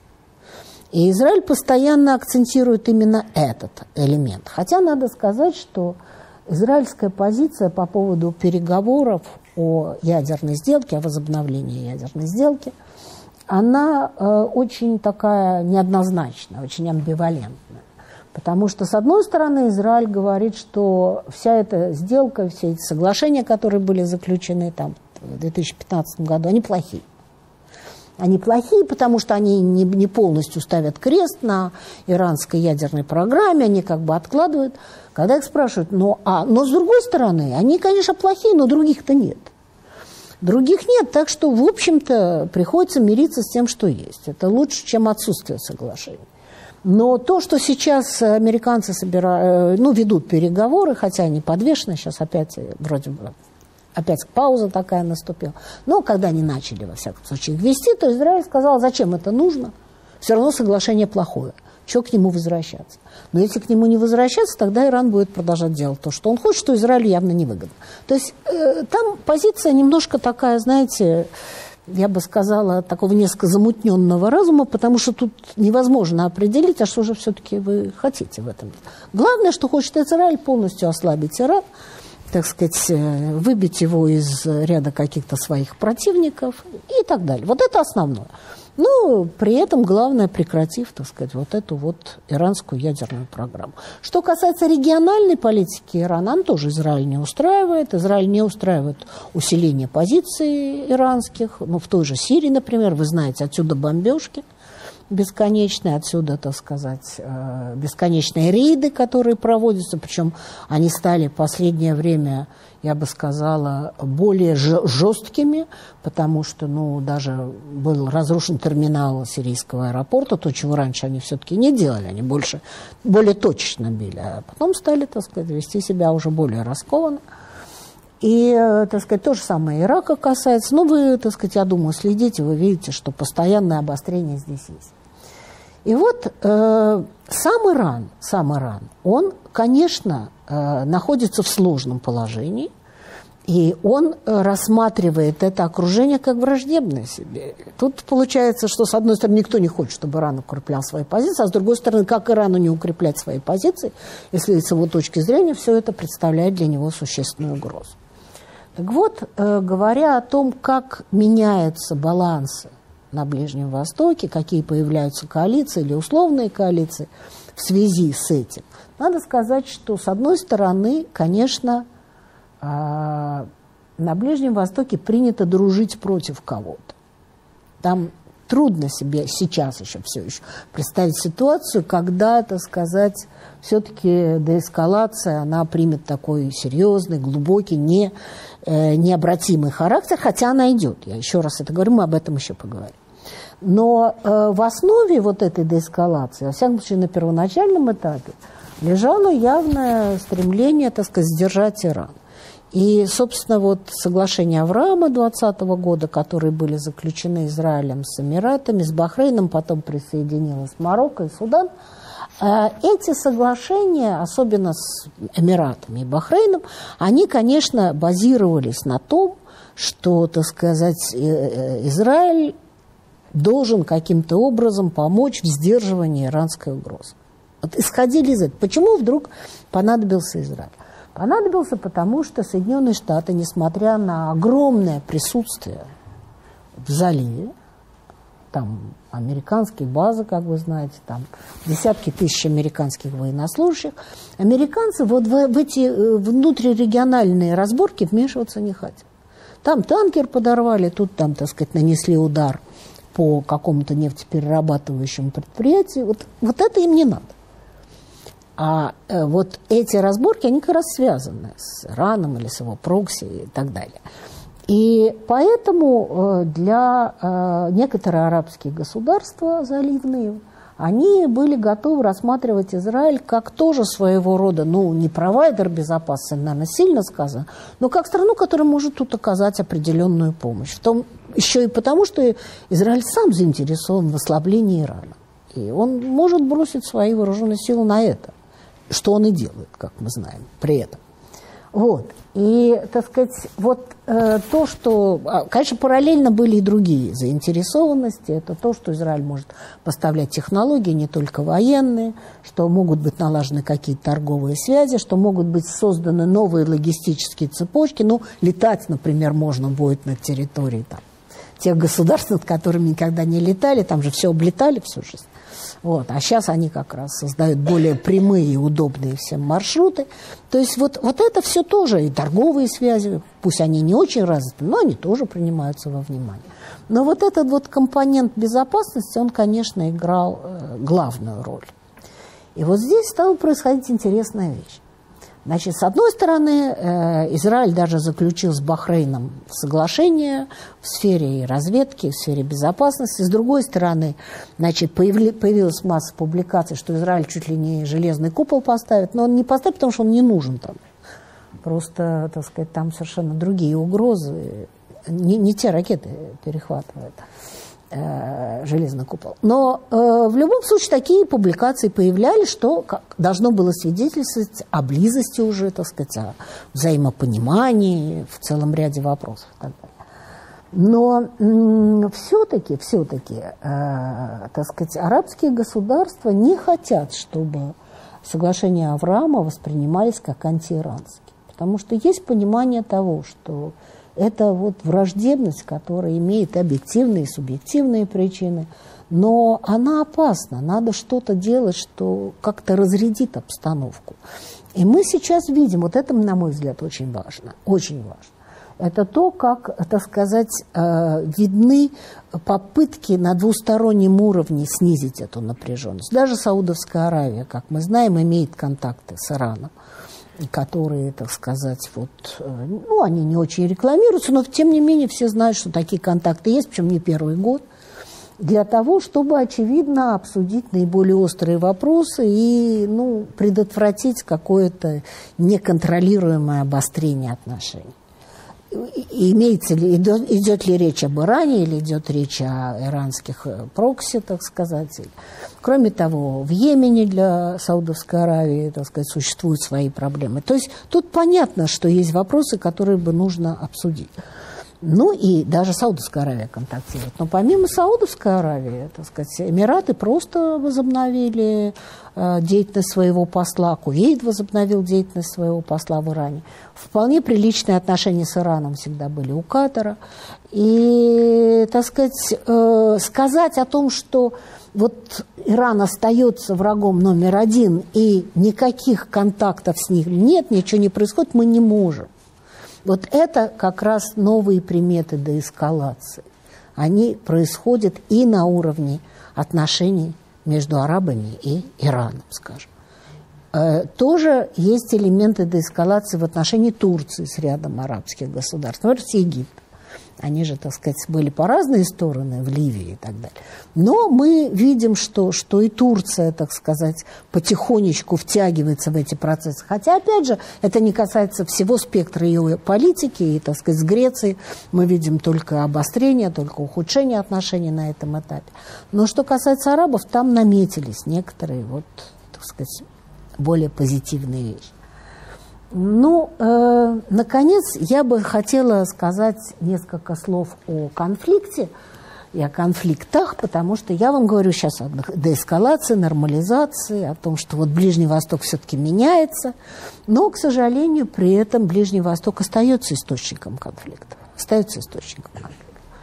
[SPEAKER 2] И Израиль постоянно акцентирует именно этот элемент. Хотя надо сказать, что израильская позиция по поводу переговоров о ядерной сделке, о возобновлении ядерной сделки, она э, очень такая неоднозначная, очень амбивалентная. Потому что, с одной стороны, Израиль говорит, что вся эта сделка, все эти соглашения, которые были заключены там, в две тысячи пятнадцатом году, они плохие. Они плохие, потому что они не, не полностью ставят крест на иранской ядерной программе, они как бы откладывают. Когда их спрашивают, ну, а, но с другой стороны, они, конечно, плохие, но других-то нет. Других нет, так что, в общем-то, приходится мириться с тем, что есть. Это лучше, чем отсутствие соглашений. Но то, что сейчас американцы собирают, ну, ведут переговоры, хотя они подвешены, сейчас опять вроде бы... Опять пауза такая наступила. Но когда они начали, во всяком случае, их вести, то Израиль сказал, зачем это нужно? Все равно соглашение плохое. Чего к нему возвращаться? Но если к нему не возвращаться, тогда Иран будет продолжать делать то, что он хочет, что Израилю явно невыгодно. То есть э, там позиция немножко такая, знаете, я бы сказала, такого несколько замутненного разума, потому что тут невозможно определить, а что же все-таки вы хотите в этом. Главное, что хочет Израиль, полностью ослабить Иран, так сказать, выбить его из ряда каких-то своих противников и так далее. Вот это основное. Но при этом главное, прекратив, так сказать, вот эту вот иранскую ядерную программу. Что касается региональной политики Ирана, она тоже Израиль не устраивает. Израиль не устраивает усиление позиций иранских. Ну, в той же Сирии, например, вы знаете, отсюда бомбежки бесконечные, отсюда, так сказать, бесконечные рейды, которые проводятся, причем они стали в последнее время, я бы сказала, более жесткими, потому что, ну, даже был разрушен терминал сирийского аэропорта, то, чего раньше они все-таки не делали, они больше, более точечно били, а потом стали, так сказать, вести себя уже более раскованно. И, так сказать, то же самое Ирака касается. Ну, вы, так сказать, я думаю, следите, вы видите, что постоянное обострение здесь есть. И вот э, сам Иран, сам Иран, он, конечно, э, находится в сложном положении, и он рассматривает это окружение как враждебное себе. Тут получается, что, с одной стороны, никто не хочет, чтобы Иран укреплял свои позиции, а с другой стороны, как Ирану не укреплять свои позиции, если с его точки зрения все это представляет для него существенную угрозу. Так вот, э, говоря о том, как меняются балансы на Ближнем Востоке, какие появляются коалиции или условные коалиции в связи с этим, надо сказать, что, с одной стороны, конечно, э, на Ближнем Востоке принято дружить против кого-то. Там трудно себе сейчас еще все еще представить ситуацию, когда, так сказать, все-таки деэскалация, она примет такой серьезный, глубокий, не, э, необратимый характер, хотя она идет. Я еще раз это говорю, мы об этом еще поговорим. Но э, в основе вот этой деэскалации, во всяком случае на первоначальном этапе, лежало явное стремление, так сказать, сдержать Иран. И, собственно, вот соглашения Авраама двадцатого года, которые были заключены Израилем с Эмиратами, с Бахрейном, потом присоединилось Марокко и Судан, Эти соглашения, особенно с Эмиратами и Бахрейном, они, конечно, базировались на том, что, так сказать, Израиль должен каким-то образом помочь в сдерживании иранской угрозы. Вот исходили из этого. Почему вдруг понадобился Израиль? Понадобился потому, что Соединенные Штаты, несмотря на огромное присутствие в заливе, там американские базы, как вы знаете, там десятки тысяч американских военнослужащих, американцы вот в, в эти внутрирегиональные разборки вмешиваться не хотят. Там танкер подорвали, тут там, так сказать, нанесли удар по какому-то нефтеперерабатывающему предприятию. Вот, вот это им не надо. А э, вот эти разборки, они как раз связаны с Ираном или с его прокси и так далее. И поэтому э, для э, некоторых арабских государства заливные, они были готовы рассматривать Израиль как тоже своего рода, ну, не провайдер безопасности, наверное, сильно сказано, но как страну, которая может тут оказать определенную помощь. В том, еще и потому, что Израиль сам заинтересован в ослаблении Ирана. И он может бросить свои вооруженные силы на это, что он и делает, как мы знаем, при этом. Вот. И, так сказать, вот э, то, что... Конечно, параллельно были и другие заинтересованности. Это то, что Израиль может поставлять технологии, не только военные, что могут быть налажены какие-то торговые связи, что могут быть созданы новые логистические цепочки. Ну, летать, например, можно будет на территории там, тех государств, над которыми никогда не летали. Там же все облетали всю жизнь. Вот. А сейчас они как раз создают более прямые и удобные всем маршруты. То есть вот, вот это все тоже, и торговые связи, пусть они не очень развиты, но они тоже принимаются во внимание. Но вот этот вот компонент безопасности, он, конечно, играл э, главную роль. И вот здесь стала происходить интересная вещь. Значит, с одной стороны, э, Израиль даже заключил с Бахрейном соглашение в сфере разведки, в сфере безопасности. С другой стороны, значит, появли, появилась масса публикаций, что Израиль чуть ли не железный купол поставит. Но он не поставит, потому что он не нужен там. Просто, так сказать, там совершенно другие угрозы. Не, не те ракеты перехватывают э, железный купол. Но э, в любом случае такие публикации появлялись, что как, должно было свидетельствовать о близости уже, так сказать, о взаимопонимании в целом ряде вопросов. Так далее. Но все-таки, все-таки, э, так сказать, арабские государства не хотят, чтобы соглашения Авраама воспринимались как антииранские. Потому что есть понимание того, что это вот враждебность, которая имеет объективные и субъективные причины, но она опасна. Надо что-то делать, что как-то разрядит обстановку. И мы сейчас видим, вот это, на мой взгляд, очень важно, очень важно. Это то, как, так сказать, видны попытки на двустороннем уровне снизить эту напряженность. Даже Саудовская Аравия, как мы знаем, имеет контакты с Ираном, которые, так сказать, вот, ну, они не очень рекламируются, но тем не менее все знают, что такие контакты есть, причем не первый год, для того, чтобы, очевидно, обсудить наиболее острые вопросы и, ну, предотвратить какое-то неконтролируемое обострение отношений. Имеется ли, идет, идет ли речь об Иране или идет речь о иранских прокси, так сказать. Кроме того, в Йемене для Саудовской Аравии, так сказать, существуют свои проблемы. То есть тут понятно, что есть вопросы, которые бы нужно обсудить. Ну и даже Саудовская Аравия контактирует. Но помимо Саудовской Аравии, так сказать, Эмираты просто возобновили э, деятельность своего посла, Кувейт возобновил деятельность своего посла в Иране. Вполне приличные отношения с Ираном всегда были у Катара. И, так сказать, э, сказать о том, что вот Иран остается врагом номер один и никаких контактов с ним нет, ничего не происходит, мы не можем. Вот это как раз новые приметы деэскалации. Они происходят и на уровне отношений между арабами и Ираном, скажем. Э, тоже есть элементы деэскалации в отношении Турции с рядом арабских государств, например, с Египтом. Они же, так сказать, были по разные стороны в Ливии и так далее. Но мы видим, что, что и Турция, так сказать, потихонечку втягивается в эти процессы. Хотя, опять же, это не касается всего спектра ее политики. И, так сказать, с Грецией мы видим только обострение, только ухудшение отношений на этом этапе. Но что касается арабов, там наметились некоторые вот так сказать, более позитивные вещи. Ну, э, наконец, я бы хотела сказать несколько слов о конфликте и о конфликтах, потому что я вам говорю сейчас о деэскалации, нормализации, о том, что вот Ближний Восток все-таки меняется, но, к сожалению, при этом Ближний Восток остается источником конфликтов, остается источником конфликтов.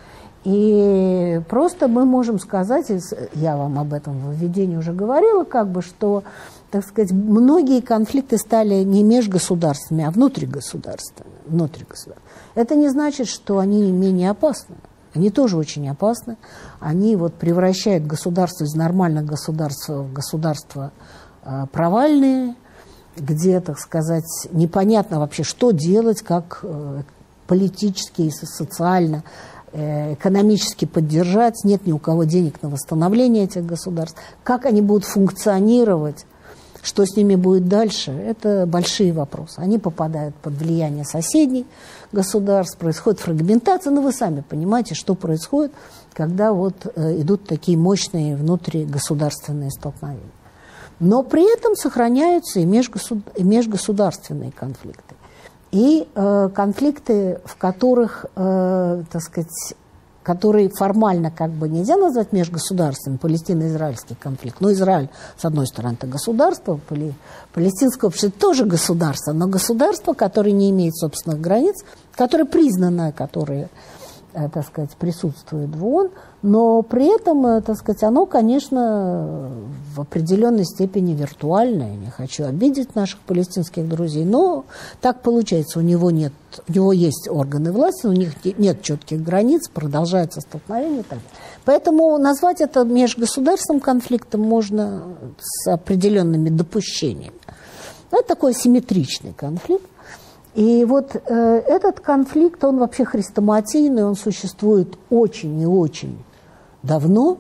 [SPEAKER 2] И просто мы можем сказать, я вам об этом в введении уже говорила, как бы, что, так сказать, многие конфликты стали не межгосударственными, а внутригосударственными. внутригосударственными. Это не значит, что они менее опасны. Они тоже очень опасны. Они вот превращают государство из нормального государства в государство э, провальные, где, так сказать, непонятно вообще, что делать, как э, политически и социально, экономически поддержать, нет ни у кого денег на восстановление этих государств. Как они будут функционировать, что с ними будет дальше, это большие вопросы. Они попадают под влияние соседних государств, происходит фрагментация, но вы сами понимаете, что происходит, когда вот идут такие мощные внутригосударственные столкновения. Но при этом сохраняются и межгосударственные конфликты. И э, конфликты, в которых, э, так сказать, которые формально как бы нельзя назвать межгосударственным, палестино-израильский конфликт. Но Израиль, с одной стороны, это государство, пали, палестинское общество тоже государство, но государство, которое не имеет собственных границ, которое признано, которое, э, так сказать, присутствует в ООН, но при этом, э, так сказать, оно, конечно, в определенной степени виртуальное. Не хочу обидеть наших палестинских друзей, но так получается. У него нет, у него есть органы власти, у них нет четких границ, продолжается столкновение и так далее. Поэтому назвать это межгосударственным конфликтом можно с определенными допущениями. Это такой асимметричный конфликт. И вот э, этот конфликт, он вообще хрестоматийный, он существует очень и очень давно.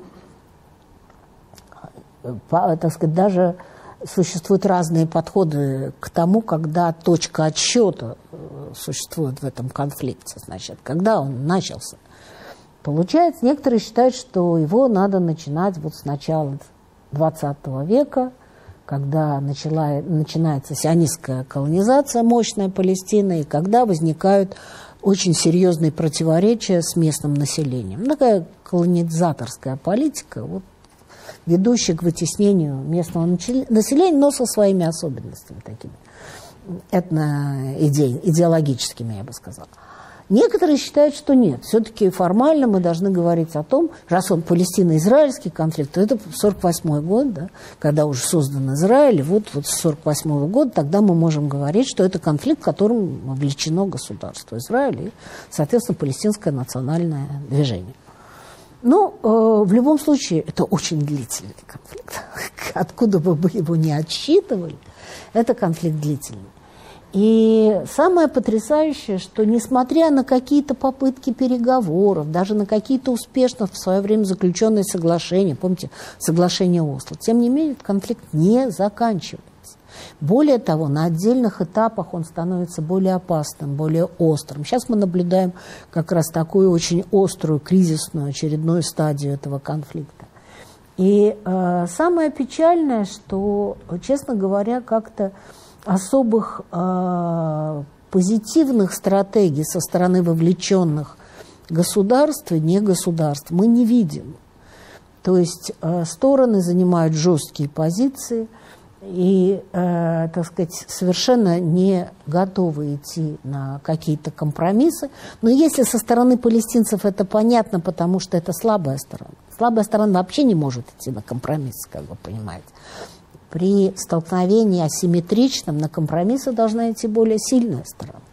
[SPEAKER 2] По, так сказать, даже существуют разные подходы к тому, когда точка отсчета существует в этом конфликте, значит, когда он начался. Получается, некоторые считают, что его надо начинать вот с начала двадцатого века, когда начала, начинается сионистская колонизация, мощная Палестины, и когда возникают очень серьезные противоречия с местным населением. Такая колонизаторская политика, вот, ведущая к вытеснению местного населения, но со своими особенностями такими, этно-идеологическими, я бы сказала. Некоторые считают, что нет. Все-таки формально мы должны говорить о том, раз он палестино-израильский конфликт, то это сорок восьмой год, да, когда уже создан Израиль, и вот, вот с сорок восьмого года тогда мы можем говорить, что это конфликт, в котором вовлечено государство Израиль и, соответственно, палестинское национальное движение. Но э, в любом случае это очень длительный конфликт. Откуда бы мы его не отсчитывали, это конфликт длительный. И самое потрясающее, что несмотря на какие-то попытки переговоров, даже на какие-то успешно в свое время заключенные соглашения, помните, соглашение Осло, тем не менее этот конфликт не заканчивается. Более того, на отдельных этапах он становится более опасным, более острым. Сейчас мы наблюдаем как раз такую очень острую, кризисную очередную стадию этого конфликта. И э, самое печальное, что, честно говоря, как-то особых э, позитивных стратегий со стороны вовлеченных государств и негосударств мы не видим. То есть э, стороны занимают жесткие позиции и, э, так сказать, совершенно не готовы идти на какие-то компромиссы. Но если со стороны палестинцев это понятно, потому что это слабая сторона. Слабая сторона вообще не может идти на компромисс, как вы понимаете. При столкновении асимметричном на компромиссы должна идти более сильная сторона.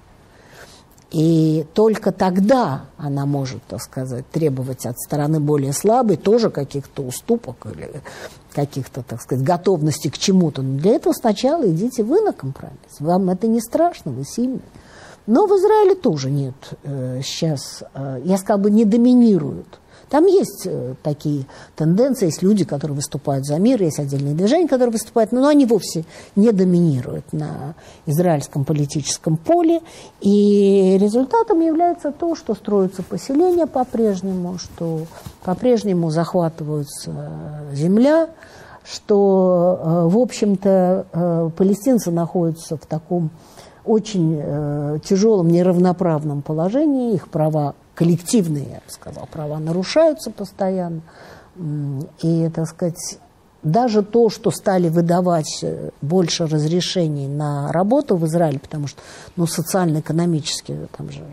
[SPEAKER 2] И только тогда она может, так сказать, требовать от стороны более слабой тоже каких-то уступок или каких-то, так сказать, готовности к чему-то. Но для этого сначала идите вы на компромисс. Вам это не страшно, вы сильны. Но в Израиле тоже нет э, сейчас, э, я сказала бы, не доминируют. Там есть э, такие тенденции, есть люди, которые выступают за мир, есть отдельные движения, которые выступают, но они вовсе не доминируют на израильском политическом поле. И результатом является то, что строятся поселения по-прежнему, что по-прежнему захватывается земля, что, в общем-то, палестинцы находятся в таком очень тяжелом, неравноправном положении, их права коллективные, я бы сказала, права нарушаются постоянно. И, так сказать, даже то, что стали выдавать больше разрешений на работу в Израиле, потому что, ну, социально-экономически, там же,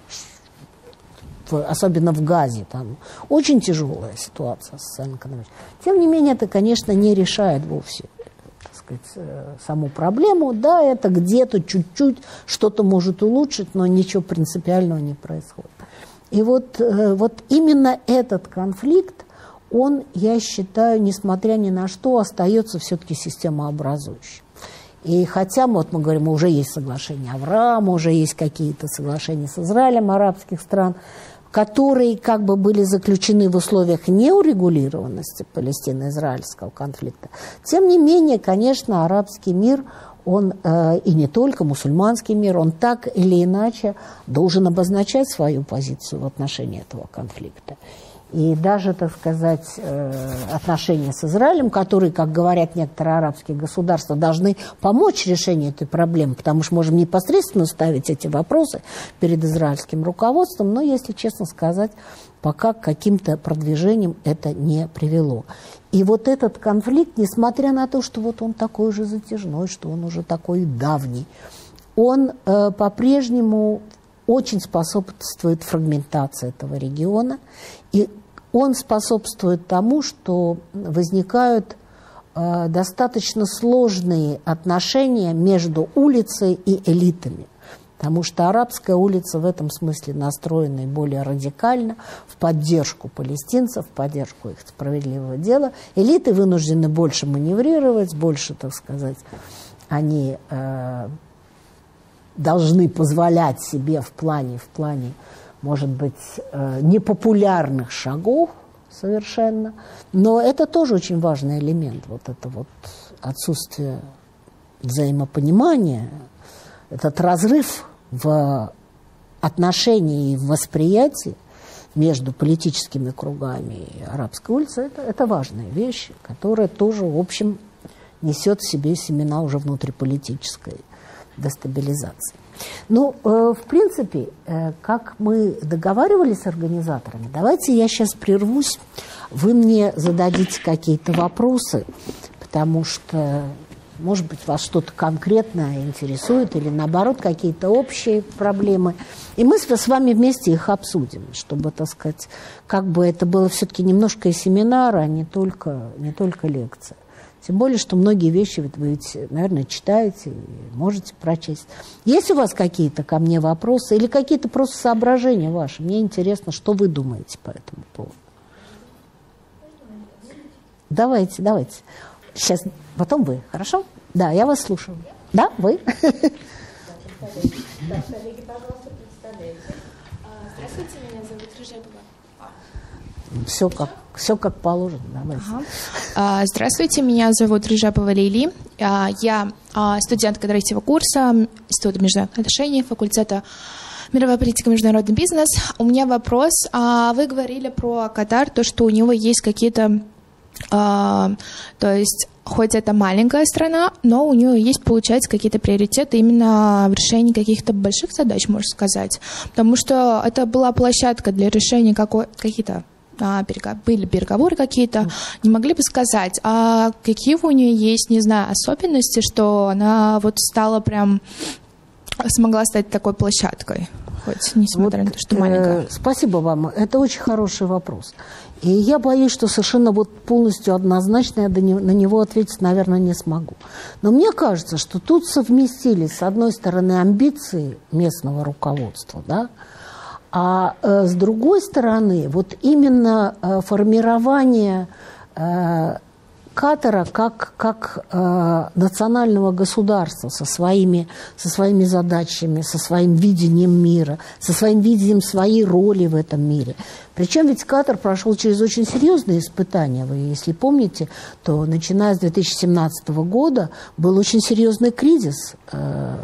[SPEAKER 2] в, особенно в Газе, там очень тяжелая ситуация социально-экономическая. Тем не менее, это, конечно, не решает вовсе, так сказать, саму проблему. Да, это где-то чуть-чуть что-то может улучшить, но ничего принципиального не происходит. И вот, вот именно этот конфликт, он, я считаю, несмотря ни на что, остается все-таки системообразующим. И хотя вот мы говорим, уже есть соглашение Авраама, уже есть какие-то соглашения с Израилем арабских стран, которые как бы были заключены в условиях неурегулированности палестино-израильского конфликта, тем не менее, конечно, арабский мир, он, э, и не только мусульманский мир, он так или иначе должен обозначать свою позицию в отношении этого конфликта. И даже, так сказать, э, отношения с Израилем, которые, как говорят некоторые арабские государства, должны помочь решению этой проблемы, потому что можем непосредственно ставить эти вопросы перед израильским руководством, но, если честно сказать, пока к каким-то продвижениям это не привело. И вот этот конфликт, несмотря на то, что вот он такой же затяжной, что он уже такой давний, он э, по-прежнему очень способствует фрагментации этого региона, и он способствует тому, что возникают э, достаточно сложные отношения между улицей и элитами. Потому что арабская улица в этом смысле настроена более радикально, в поддержку палестинцев, в поддержку их справедливого дела. Элиты вынуждены больше маневрировать, больше, так сказать, они э, должны позволять себе в плане, в плане, может быть, э, непопулярных шагов совершенно. Но это тоже очень важный элемент, вот это вот отсутствие взаимопонимания, этот разрыв в отношении и в восприятии между политическими кругами и арабской улицей, это, это важная вещь, которая тоже, в общем, несет в себе семена уже внутриполитической дестабилизации. Ну, э, в принципе, э, как мы договаривались с организаторами, давайте я сейчас прервусь, вы мне зададите какие-то вопросы, потому что, может быть, вас что-то конкретное интересует или, наоборот, какие-то общие проблемы. И мы с вами вместе их обсудим, чтобы, так сказать, как бы это было все-таки немножко и семинар, а не только, не только лекция. Тем более, что многие вещи вы ведь, наверное, читаете и можете прочесть. Есть у вас какие-то ко мне вопросы или какие-то просто соображения ваши? Мне интересно, что вы думаете по этому поводу. Давайте, давайте. Сейчас, потом вы, хорошо? Да, я вас слушаю. Да, вы?
[SPEAKER 3] Коллеги, пожалуйста, представляйте. Здравствуйте, меня зовут Рыжебова.
[SPEAKER 2] Все как, все как положено.
[SPEAKER 3] Ага. Здравствуйте, меня зовут Рыжебова Лейли. Я студентка третьего курса Института международных отношений, факультета мировая политика и международный бизнес. У меня вопрос. Вы говорили про Катар, то, что у него есть какие-то... То есть, хоть это маленькая страна, но у нее есть, получается, какие-то приоритеты именно в решении каких-то больших задач, можно сказать. Потому что это была площадка для решения какой- каких-то А, были переговоры какие-то, не могли бы сказать, а какие у нее есть, не знаю, особенности, что она вот стала прям, смогла стать такой площадкой, хоть несмотря вот, на то, что маленькая.
[SPEAKER 2] Э, спасибо вам, это очень хороший вопрос. И я боюсь, что совершенно вот полностью однозначно я на него ответить, наверное, не смогу. Но мне кажется, что тут совместились, с одной стороны, амбиции местного руководства, да, а э, с другой стороны, вот именно э, формирование э, Катара как, как э, национального государства со своими, со своими задачами, со своим видением мира, со своим видением своей роли в этом мире. Причем ведь Катар прошел через очень серьезные испытания. Вы, если помните, то начиная с две тысячи семнадцатого года был очень серьезный кризис э,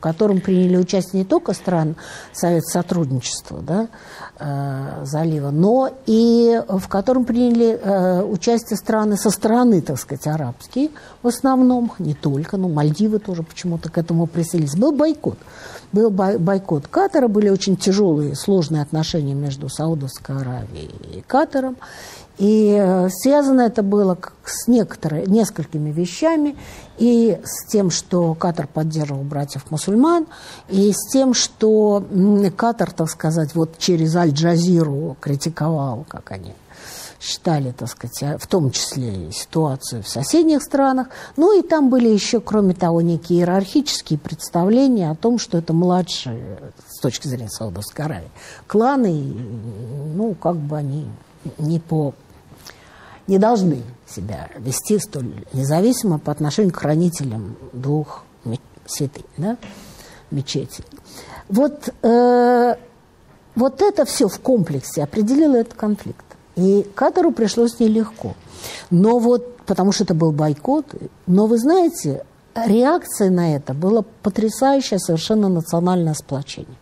[SPEAKER 2] котором приняли участие не только страны Совета сотрудничества, да, э, залива, но и в котором приняли э, участие страны со стороны, так сказать, арабские, в основном, не только, но Мальдивы тоже почему-то к этому присоединились. Был бойкот. Был бойкот Катара, были очень тяжелые, сложные отношения между Саудовской Аравией и Катаром. И э, связано это было с некоторыми, несколькими вещами, и с тем, что Катар поддерживал братьев-мусульман, и с тем, что Катар, так сказать, вот через Аль-Джазиру критиковал, как они считали, так сказать, в том числе и ситуацию в соседних странах. Ну и там были еще, кроме того, некие иерархические представления о том, что это младшие, с точки зрения Саудовской Аравии, кланы, и, ну, как бы они не по... не должны себя вести столь независимо по отношению к хранителям двух святынь, да, мечетей. Вот, э, вот это все в комплексе определило этот конфликт. И Катару пришлось нелегко. Но вот, потому что это был бойкот, но вы знаете, реакция на это была потрясающее совершенно национальное сплочение.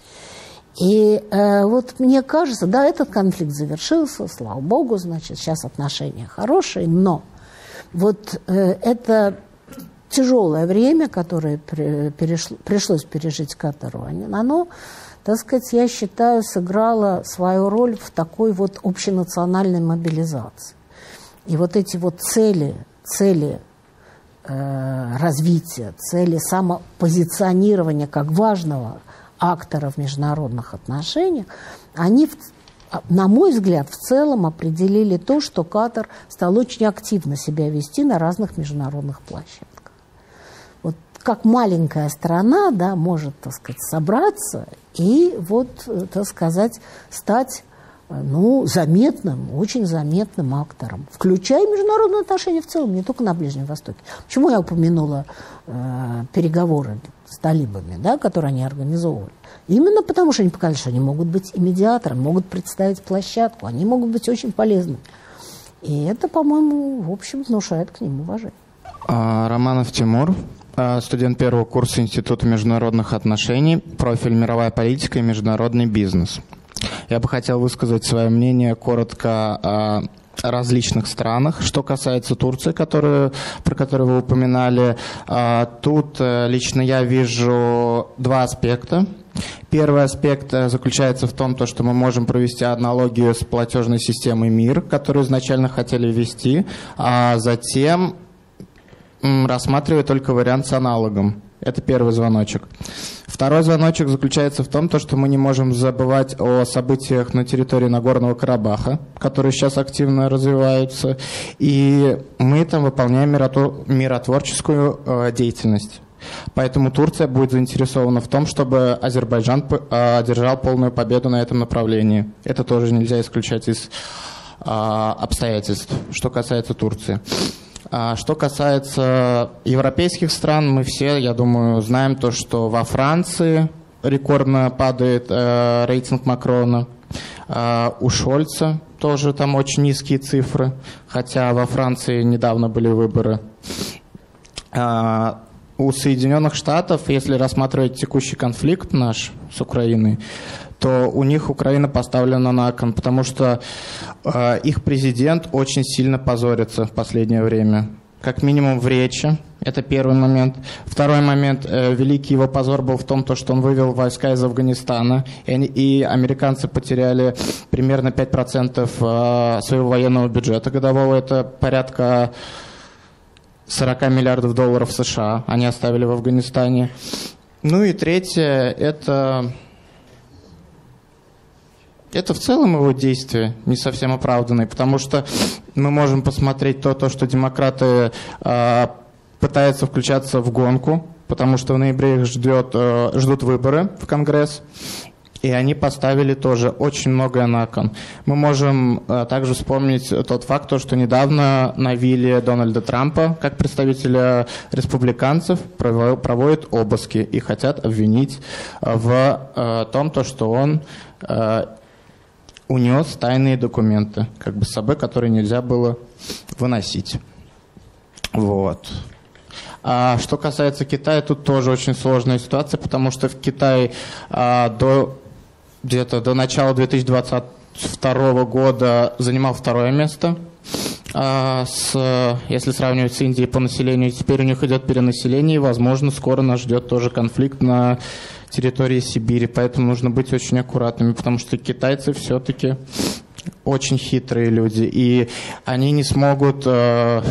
[SPEAKER 2] И э, вот мне кажется, да, этот конфликт завершился, слава богу, значит, сейчас отношения хорошие, но вот э, это тяжелое время, которое при, перешло, пришлось пережить Катару, оно, так сказать, я считаю, сыграло свою роль в такой вот общенациональной мобилизации. И вот эти вот цели, цели э, развития, цели самопозиционирования как важного актора в международных отношениях, они, на мой взгляд, в целом определили то, что Катар стал очень активно себя вести на разных международных площадках. Вот как маленькая страна, да, может, так сказать, собраться и вот, так сказать, стать, ну, заметным, очень заметным актором, включая международные отношения в целом, не только на Ближнем Востоке. Почему я упомянула э, переговоры с талибами, да, которые они организовывали? Именно потому, что они показали, что они могут быть и медиатором, могут представить площадку, они могут быть очень полезны. И это, по-моему, в общем, внушает к ним уважение.
[SPEAKER 4] Романов Тимур, студент первого курса Института международных отношений, профиль мировая политика и международный бизнес. Я бы хотел высказать свое мнение коротко о различных странах. Что касается Турции, которую, про которую вы упоминали, тут лично я вижу два аспекта. Первый аспект заключается в том, что мы можем провести аналогию с платежной системой МИР, которую изначально хотели ввести, а затем рассматривать только вариант с аналогом. Это первый звоночек. Второй звоночек заключается в том, что мы не можем забывать о событиях на территории Нагорного Карабаха, которые сейчас активно развиваются, и мы там выполняем миротворческую деятельность. Поэтому Турция будет заинтересована в том, чтобы Азербайджан одержал полную победу на этом направлении. Это тоже нельзя исключать из обстоятельств, что касается Турции. Что касается европейских стран, мы все, я думаю, знаем то, что во Франции рекордно падает э, рейтинг Макрона, э, у Шольца тоже там очень низкие цифры, хотя во Франции недавно были выборы. Э, у Соединенных Штатов, если рассматривать текущий конфликт наш с Украиной, то у них Украина поставлена на кон, потому что э, их президент очень сильно позорится в последнее время. Как минимум в речи. Это первый момент. Второй момент. Э, великий его позор был в том, то, что он вывел войска из Афганистана, и, они, и американцы потеряли примерно пять процентов э, своего военного бюджета годового. Это порядка сорок миллиардов долларов США они оставили в Афганистане. Ну и третье, это... Это в целом его действия не совсем оправданные, потому что мы можем посмотреть то, то что демократы э, пытаются включаться в гонку, потому что в ноябре их ждет, э, ждут выборы в Конгресс, и они поставили тоже очень многое на кон. Мы можем э, также вспомнить тот факт, то, что недавно на вилле Дональда Трампа, как представителя республиканцев, проводят обыски и хотят обвинить в э, том, то, что он... Э, унес тайные документы, как бы с собой, которые нельзя было выносить. Вот. А что касается Китая, тут тоже очень сложная ситуация, потому что в Китае а, до, где-то до начала две тысячи двадцать второго года занимал второе место. А с, если сравнивать с Индией по населению, теперь у них идет перенаселение, и, возможно, скоро нас ждет тоже конфликт на территории Сибири. Поэтому нужно быть очень аккуратными, потому что китайцы все-таки очень хитрые люди, и они не смогут э,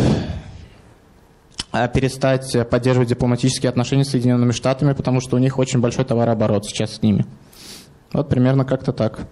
[SPEAKER 4] перестать поддерживать дипломатические отношения с Соединенными Штатами, потому что у них очень большой товарооборот сейчас с ними. Вот примерно как-то так.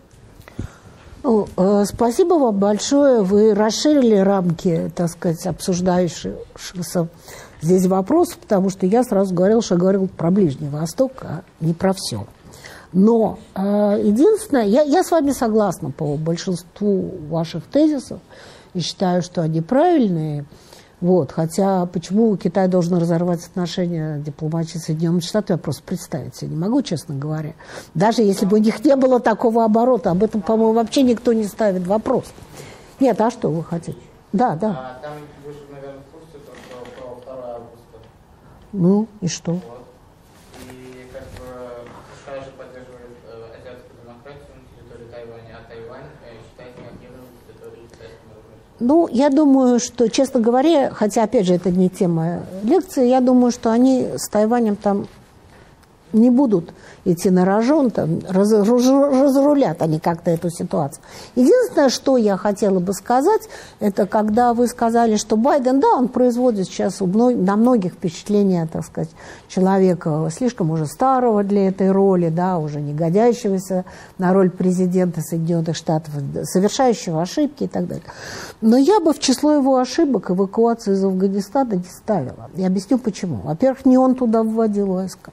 [SPEAKER 2] Ну, э, спасибо вам большое. Вы расширили рамки, так сказать, обсуждающихся здесь вопросов, потому что я сразу говорил, что говорил про Ближний Восток, а не про все. Но э, единственное, я, я с вами согласна по большинству ваших тезисов и считаю, что они правильные. Вот, хотя почему Китай должен разорвать отношения дипломатии с Соединенными Штатами, я просто представить себе не могу, честно говоря. Даже если бы у них не было такого оборота, об этом, по-моему, вообще никто не ставит вопрос. Нет, а что вы хотите? Да, да.
[SPEAKER 4] А, там вы же, наверное, в курсе про, про второго августа.
[SPEAKER 2] Ну, и что?
[SPEAKER 4] Вот. И как бы США же поддерживает э, азиатскую демократию на территории Тайваня, а Тайвань э, считается неотъемлемой территорией китайского народа.
[SPEAKER 2] Ну, я думаю, что, честно говоря, хотя, опять же, это не тема лекции, я думаю, что они с Тайванем там не будут идти на рожон, там, раз, разрулят они как-то эту ситуацию. Единственное, что я хотела бы сказать, это когда вы сказали, что Байден, да, он производит сейчас на многих впечатление, так сказать, человека слишком уже старого для этой роли, да, уже не годящегося на роль президента Соединенных Штатов, совершающего ошибки и так далее. Но я бы в число его ошибок эвакуацию из Афганистана не ставила. Я объясню почему. Во-первых, не он туда вводил войска.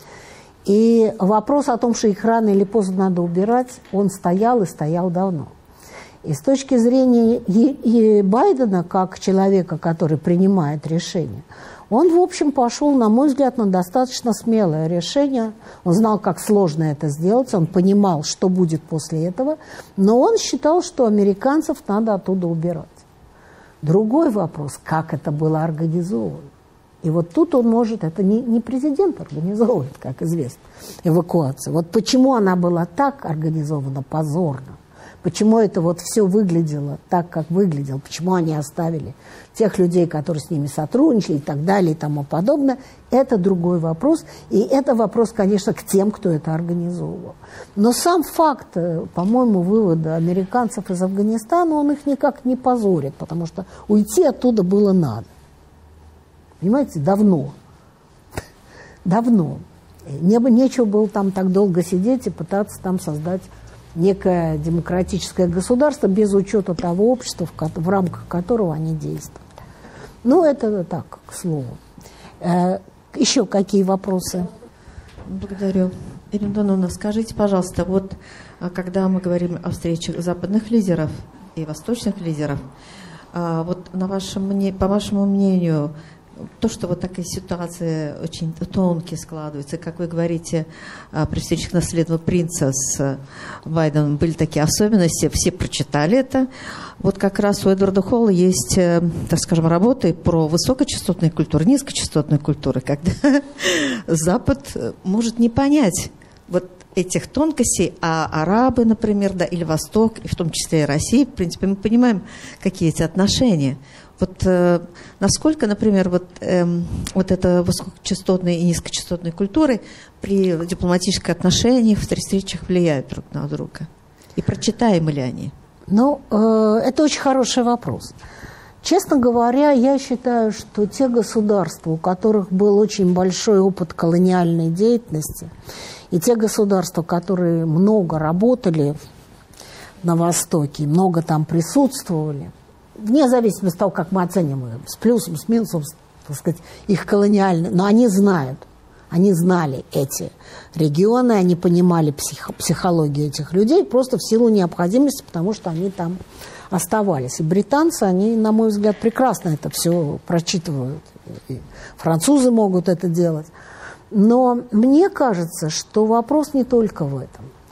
[SPEAKER 2] И вопрос о том, что их рано или поздно надо убирать, он стоял и стоял давно. И с точки зрения и Байдена, как человека, который принимает решения, он, в общем, пошел, на мой взгляд, на достаточно смелое решение. Он знал, как сложно это сделать, он понимал, что будет после этого, но он считал, что американцев надо оттуда убирать. Другой вопрос, как это было организовано. И вот тут он может, это не, не президент организовывает, как известно, эвакуацию. Вот почему она была так организована позорно, почему это вот все выглядело так, как выглядело, почему они оставили тех людей, которые с ними сотрудничали и так далее и тому подобное, это другой вопрос. И это вопрос, конечно, к тем, кто это организовывал. Но сам факт, по-моему, вывода американцев из Афганистана, он их никак не позорит, потому что уйти оттуда было надо. Понимаете, давно. Давно. Не, нечего было там так долго сидеть и пытаться там создать некое демократическое государство без учета того общества, в, в рамках которого они действуют. Ну, это так, к слову. Э, еще какие вопросы?
[SPEAKER 5] Благодарю. Ирина Доновна, скажите, пожалуйста, вот когда мы говорим о встречах западных лидеров и восточных лидеров, вот на вашем, по вашему мнению, то, что вот такая ситуация очень тонкие складывается, как вы говорите, при встречах наследного принца с Байденом были такие особенности, все прочитали это. Вот как раз у Эдварда Холла есть, так скажем, работы про высокочастотные культуры, низкочастотные культуры, когда Запад может не понять вот этих тонкостей, а арабы, например, да, или Восток, и в том числе и Россия, в принципе, мы понимаем, какие эти отношения. Вот э, насколько, например, вот, э, вот это высокочастотные и низкочастотные культуры при дипломатических отношениях, в встречах влияют друг на друга? И прочитаемы ли они?
[SPEAKER 2] Ну, э, это очень хороший вопрос. Честно говоря, я считаю, что те государства, у которых был очень большой опыт колониальной деятельности, и те государства, которые много работали на Востоке, много там присутствовали, вне зависимости от того, как мы оцениваем, с плюсом, с минусом, так сказать, их колониальные, но они знают, они знали эти регионы, они понимали псих, психологию этих людей просто в силу необходимости, потому что они там оставались. И британцы, они, на мой взгляд, прекрасно это все прочитывают. И французы могут это делать. Но мне кажется, что вопрос не только в этом.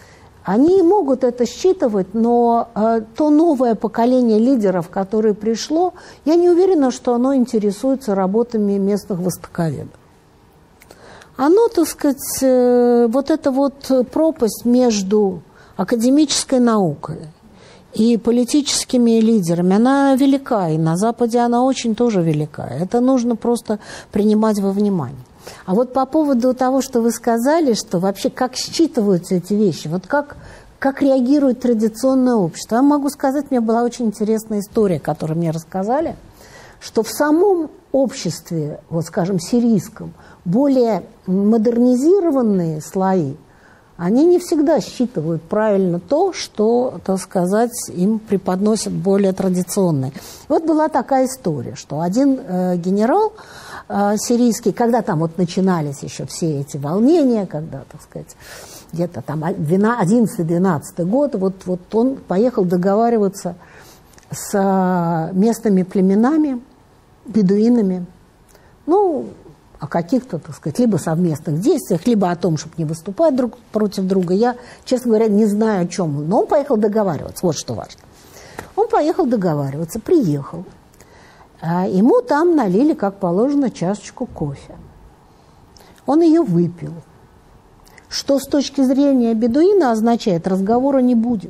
[SPEAKER 2] Они могут это считывать, но э, то новое поколение лидеров, которое пришло, я не уверена, что оно интересуется работами местных востоковедов. Оно, так сказать, э, вот эта вот пропасть между академической наукой и политическими лидерами, она велика, и на Западе она очень тоже велика. Это нужно просто принимать во внимание. А вот по поводу того, что вы сказали, что вообще как считываются эти вещи, вот как, как реагирует традиционное общество, я могу сказать, у меня была очень интересная история, которую мне рассказали, что в самом обществе, вот скажем, сирийском, более модернизированные слои, они не всегда считывают правильно то, что, так сказать, им преподносят более традиционное. Вот была такая история, что один э, генерал э, сирийский, когда там вот начинались еще все эти волнения, когда, так сказать, где-то там одиннадцатый-двенадцатый год, вот, вот он поехал договариваться с э, местными племенами, бедуинами, ну, о каких-то, так сказать, либо совместных действиях, либо о том, чтобы не выступать друг против друга. Я, честно говоря, не знаю, о чем. Но он поехал договариваться, вот что важно. Он поехал договариваться, приехал. А ему там налили, как положено, чашечку кофе. Он ее выпил. Что с точки зрения бедуина означает, разговора не будет.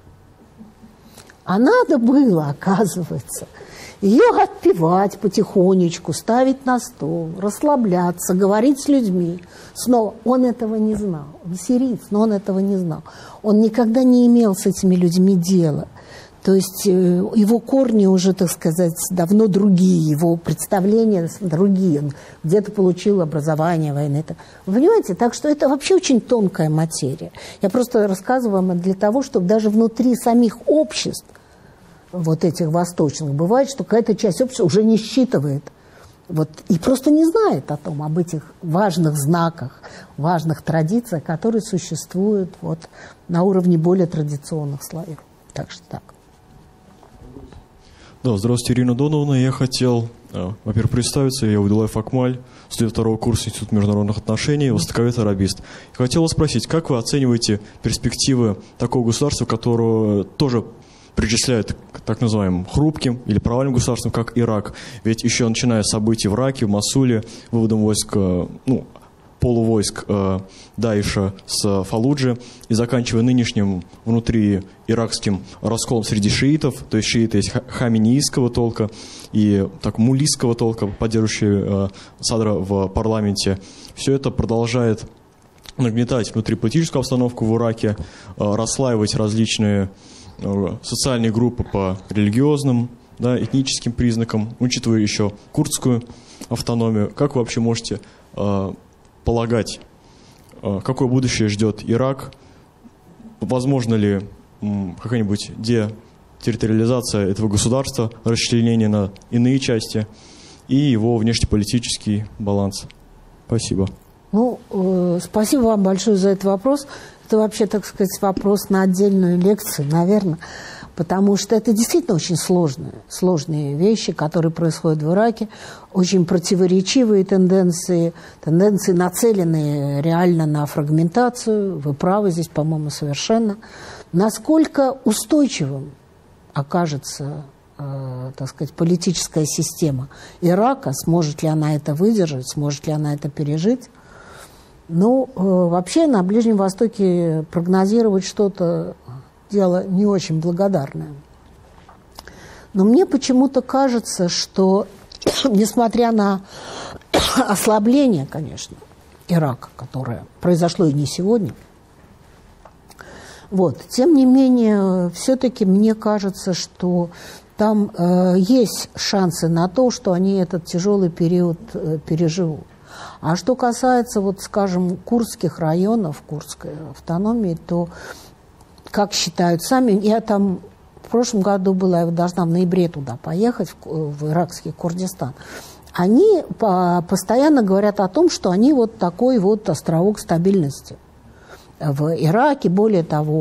[SPEAKER 2] А надо было, оказывается, ее отпивать потихонечку, ставить на стол, расслабляться, говорить с людьми. Снова он этого не знал. Он сириец, но он этого не знал. Он никогда не имел с этими людьми дела. То есть его корни уже, так сказать, давно другие, его представления другие. Он где-то получил образование войны. Вы понимаете? Так что это вообще очень тонкая материя. Я просто рассказываю вам для того, чтобы даже внутри самих обществ, вот этих восточных, бывает, что какая-то часть общества уже не считывает вот, и просто не знает о том, об этих важных знаках, важных традициях, которые существуют вот, на уровне более традиционных слоев. Так что так.
[SPEAKER 6] Да, здравствуйте, Ирина Доновна. Я хотел, во-первых, представиться. Я Удулаев Акмаль, студент второго курса Института международных отношений, востоковед-арабист. Хотел вас спросить, как вы оцениваете перспективы такого государства, которое тоже причисляют к так называемым хрупким или провальным государствам, как Ирак. Ведь еще начиная с событий в Раке, в Мосуле, выводом войск, ну, полувойск э, Даиша с Фаллуджи, и заканчивая нынешним внутри иракским расколом среди шиитов, то есть шииты есть хаминийского толка и так мулийского толка, поддерживающие э, Садра в парламенте. Все это продолжает нагнетать внутриполитическую обстановку в Ираке, э, расслаивать различные социальные группы по религиозным, да, этническим признакам, учитывая еще курдскую автономию. Как вы вообще можете э, полагать, э, какое будущее ждет Ирак? Возможно ли м, какая-нибудь детерриториализация этого государства, расчленение на иные части и его внешнеполитический баланс? Спасибо.
[SPEAKER 2] Ну, э, спасибо вам большое за этот вопрос. Это вообще, так сказать, вопрос на отдельную лекцию, наверное, потому что это действительно очень сложные, сложные вещи, которые происходят в Ираке, очень противоречивые тенденции, тенденции, нацеленные реально на фрагментацию. Вы правы здесь, по-моему, совершенно. Насколько устойчивым окажется, э, так сказать, политическая система Ирака, сможет ли она это выдержать, сможет ли она это пережить? Ну, э, вообще на Ближнем Востоке прогнозировать что-то дело не очень благодарное. Но мне почему-то кажется, что, несмотря на ослабление, конечно, Ирака, которое произошло и не сегодня, вот, тем не менее, все-таки мне кажется, что там э, есть шансы на то, что они этот тяжелый период э, переживут. А что касается, вот, скажем, курдских районов, курдской автономии, то, как считают сами, я там в прошлом году была, я должна в ноябре туда поехать, в, в иракский Курдистан, они по, постоянно говорят о том, что они вот такой вот островок стабильности в Ираке. Более того,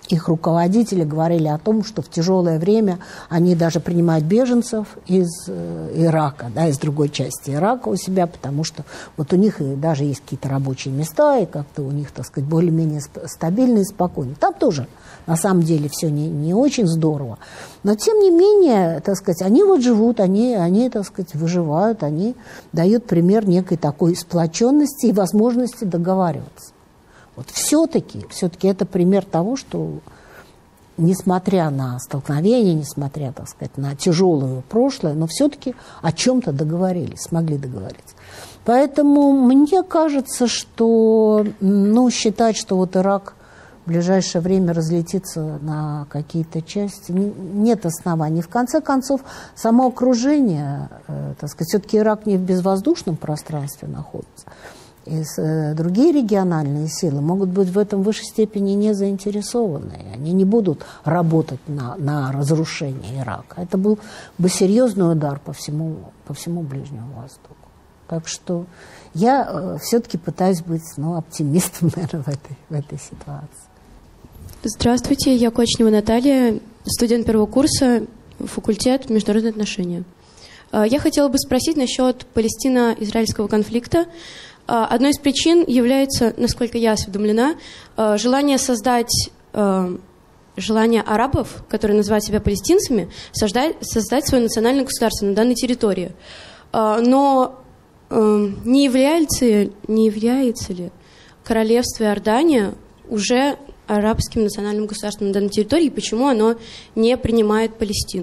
[SPEAKER 2] их руководители говорили о том, что в тяжелое время они даже принимают беженцев из э, Ирака, да, из другой части Ирака у себя, потому что вот у них и даже есть какие-то рабочие места, и как-то у них, так сказать, более-менее стабильно и спокойно. Там тоже, на самом деле, все не, не очень здорово. Но, тем не менее, так сказать, они вот живут, они, они, так сказать, выживают, они дают пример некой такой сплоченности и возможности договариваться. Вот все-таки, все-таки это пример того, что, несмотря на столкновения, несмотря, так сказать, на тяжелое прошлое, но все-таки о чем-то договорились, смогли договориться. Поэтому мне кажется, что, ну, считать, что вот Ирак в ближайшее время разлетится на какие-то части, нет оснований. В конце концов, само окружение, э, так сказать, все-таки Ирак не в безвоздушном пространстве находится. И э, другие региональные силы могут быть в этом в высшей степени не заинтересованы. Они не будут работать на, на разрушение Ирака. Это был бы серьезный удар по всему, по всему Ближнему Востоку. Так что я э, все-таки пытаюсь быть, ну, оптимистом, наверное, в этой, в этой ситуации.
[SPEAKER 7] Здравствуйте, я Кочнева Наталья, студент первого курса, факультет международные отношения. Я хотела бы спросить насчет палестино-израильского конфликта. Одной из причин является, насколько я осведомлена, желание создать, желание арабов, которые называют себя палестинцами, создать, создать свое национальное государство на данной территории. Но не является, не является ли королевство Иордания уже арабским национальным государством на данной территории, и почему оно не принимает Палестину?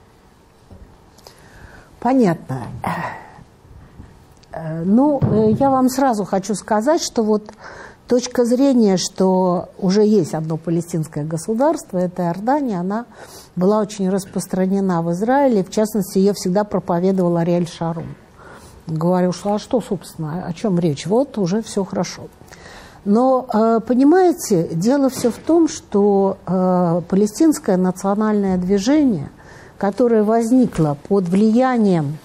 [SPEAKER 2] Понятно. Ну, я вам сразу хочу сказать, что вот точка зрения, что уже есть одно палестинское государство, это Иордания, она была очень распространена в Израиле, в частности, ее всегда проповедовал Ариэль Шарон. Говорил, что а что, собственно, о чем речь? Вот уже все хорошо. Но, понимаете, дело все в том, что палестинское национальное движение, которое возникло под влиянием,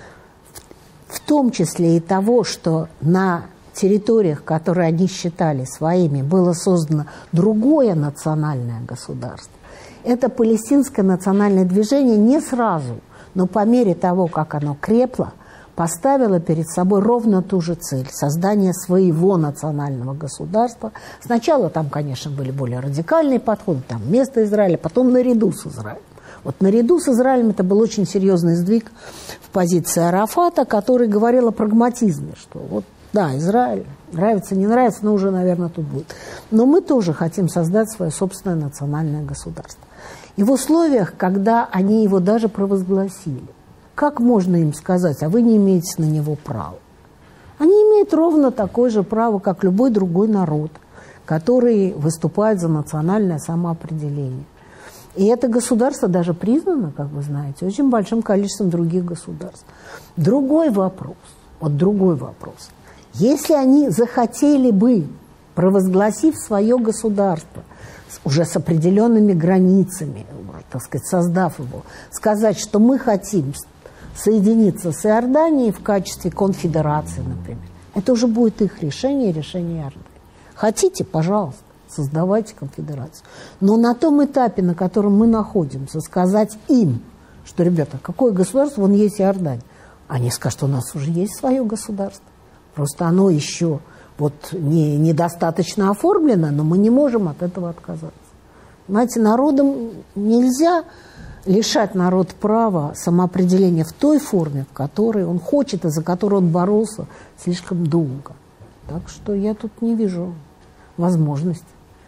[SPEAKER 2] в том числе и того, что на территориях, которые они считали своими, было создано другое национальное государство, это палестинское национальное движение не сразу, но по мере того, как оно крепло, поставила перед собой ровно ту же цель – создание своего национального государства. Сначала там, конечно, были более радикальные подходы, там вместо Израиля, потом наряду с Израилем. Вот наряду с Израилем это был очень серьезный сдвиг в позиции Арафата, который говорил о прагматизме, что вот, да, Израиль, нравится, не нравится, но уже, наверное, тут будет. Но мы тоже хотим создать свое собственное национальное государство. И в условиях, когда они его даже провозгласили, как можно им сказать, а вы не имеете на него права? Они имеют ровно такое же право, как любой другой народ, который выступает за национальное самоопределение. И это государство даже признано, как вы знаете, очень большим количеством других государств. Другой вопрос, вот другой вопрос. Если они захотели бы, провозгласив свое государство, уже с определенными границами, так сказать, создав его, сказать, что мы хотим соединиться с Иорданией в качестве конфедерации, например. Это уже будет их решение, решение Иордании. Хотите, пожалуйста, создавайте конфедерацию. Но на том этапе, на котором мы находимся, сказать им, что, ребята, какое государство, вон есть Иордания. Они скажут, у нас уже есть свое государство. Просто оно еще вот не, недостаточно оформлено, но мы не можем от этого отказаться. Знаете, народам нельзя лишать народ права самоопределения в той форме, в которой он хочет и за которую он боролся слишком долго. Так что я тут не вижу возможности.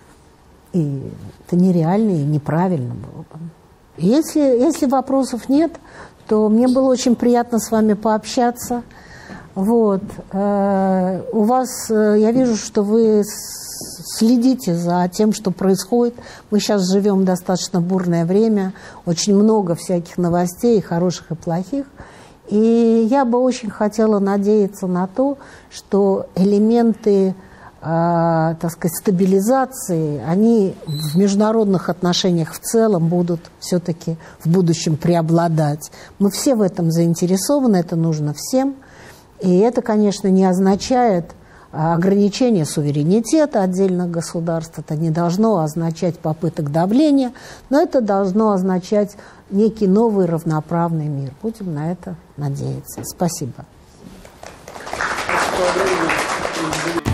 [SPEAKER 2] И это нереально и неправильно было бы. Если, если вопросов нет, то мне было очень приятно с вами пообщаться. Вот. У вас, я вижу, что вы следите за тем, что происходит. Мы сейчас живем в достаточно бурное время, очень много всяких новостей, хороших и плохих. И я бы очень хотела надеяться на то, что элементы, э, так сказать, стабилизации, они в международных отношениях в целом будут все-таки в будущем преобладать. Мы все в этом заинтересованы, это нужно всем. И это, конечно, не означает ограничение суверенитета отдельных государств. Это не должно означать попыток давления, но это должно означать некий новый равноправный мир. Будем на это надеяться. Спасибо.
[SPEAKER 1] Спасибо.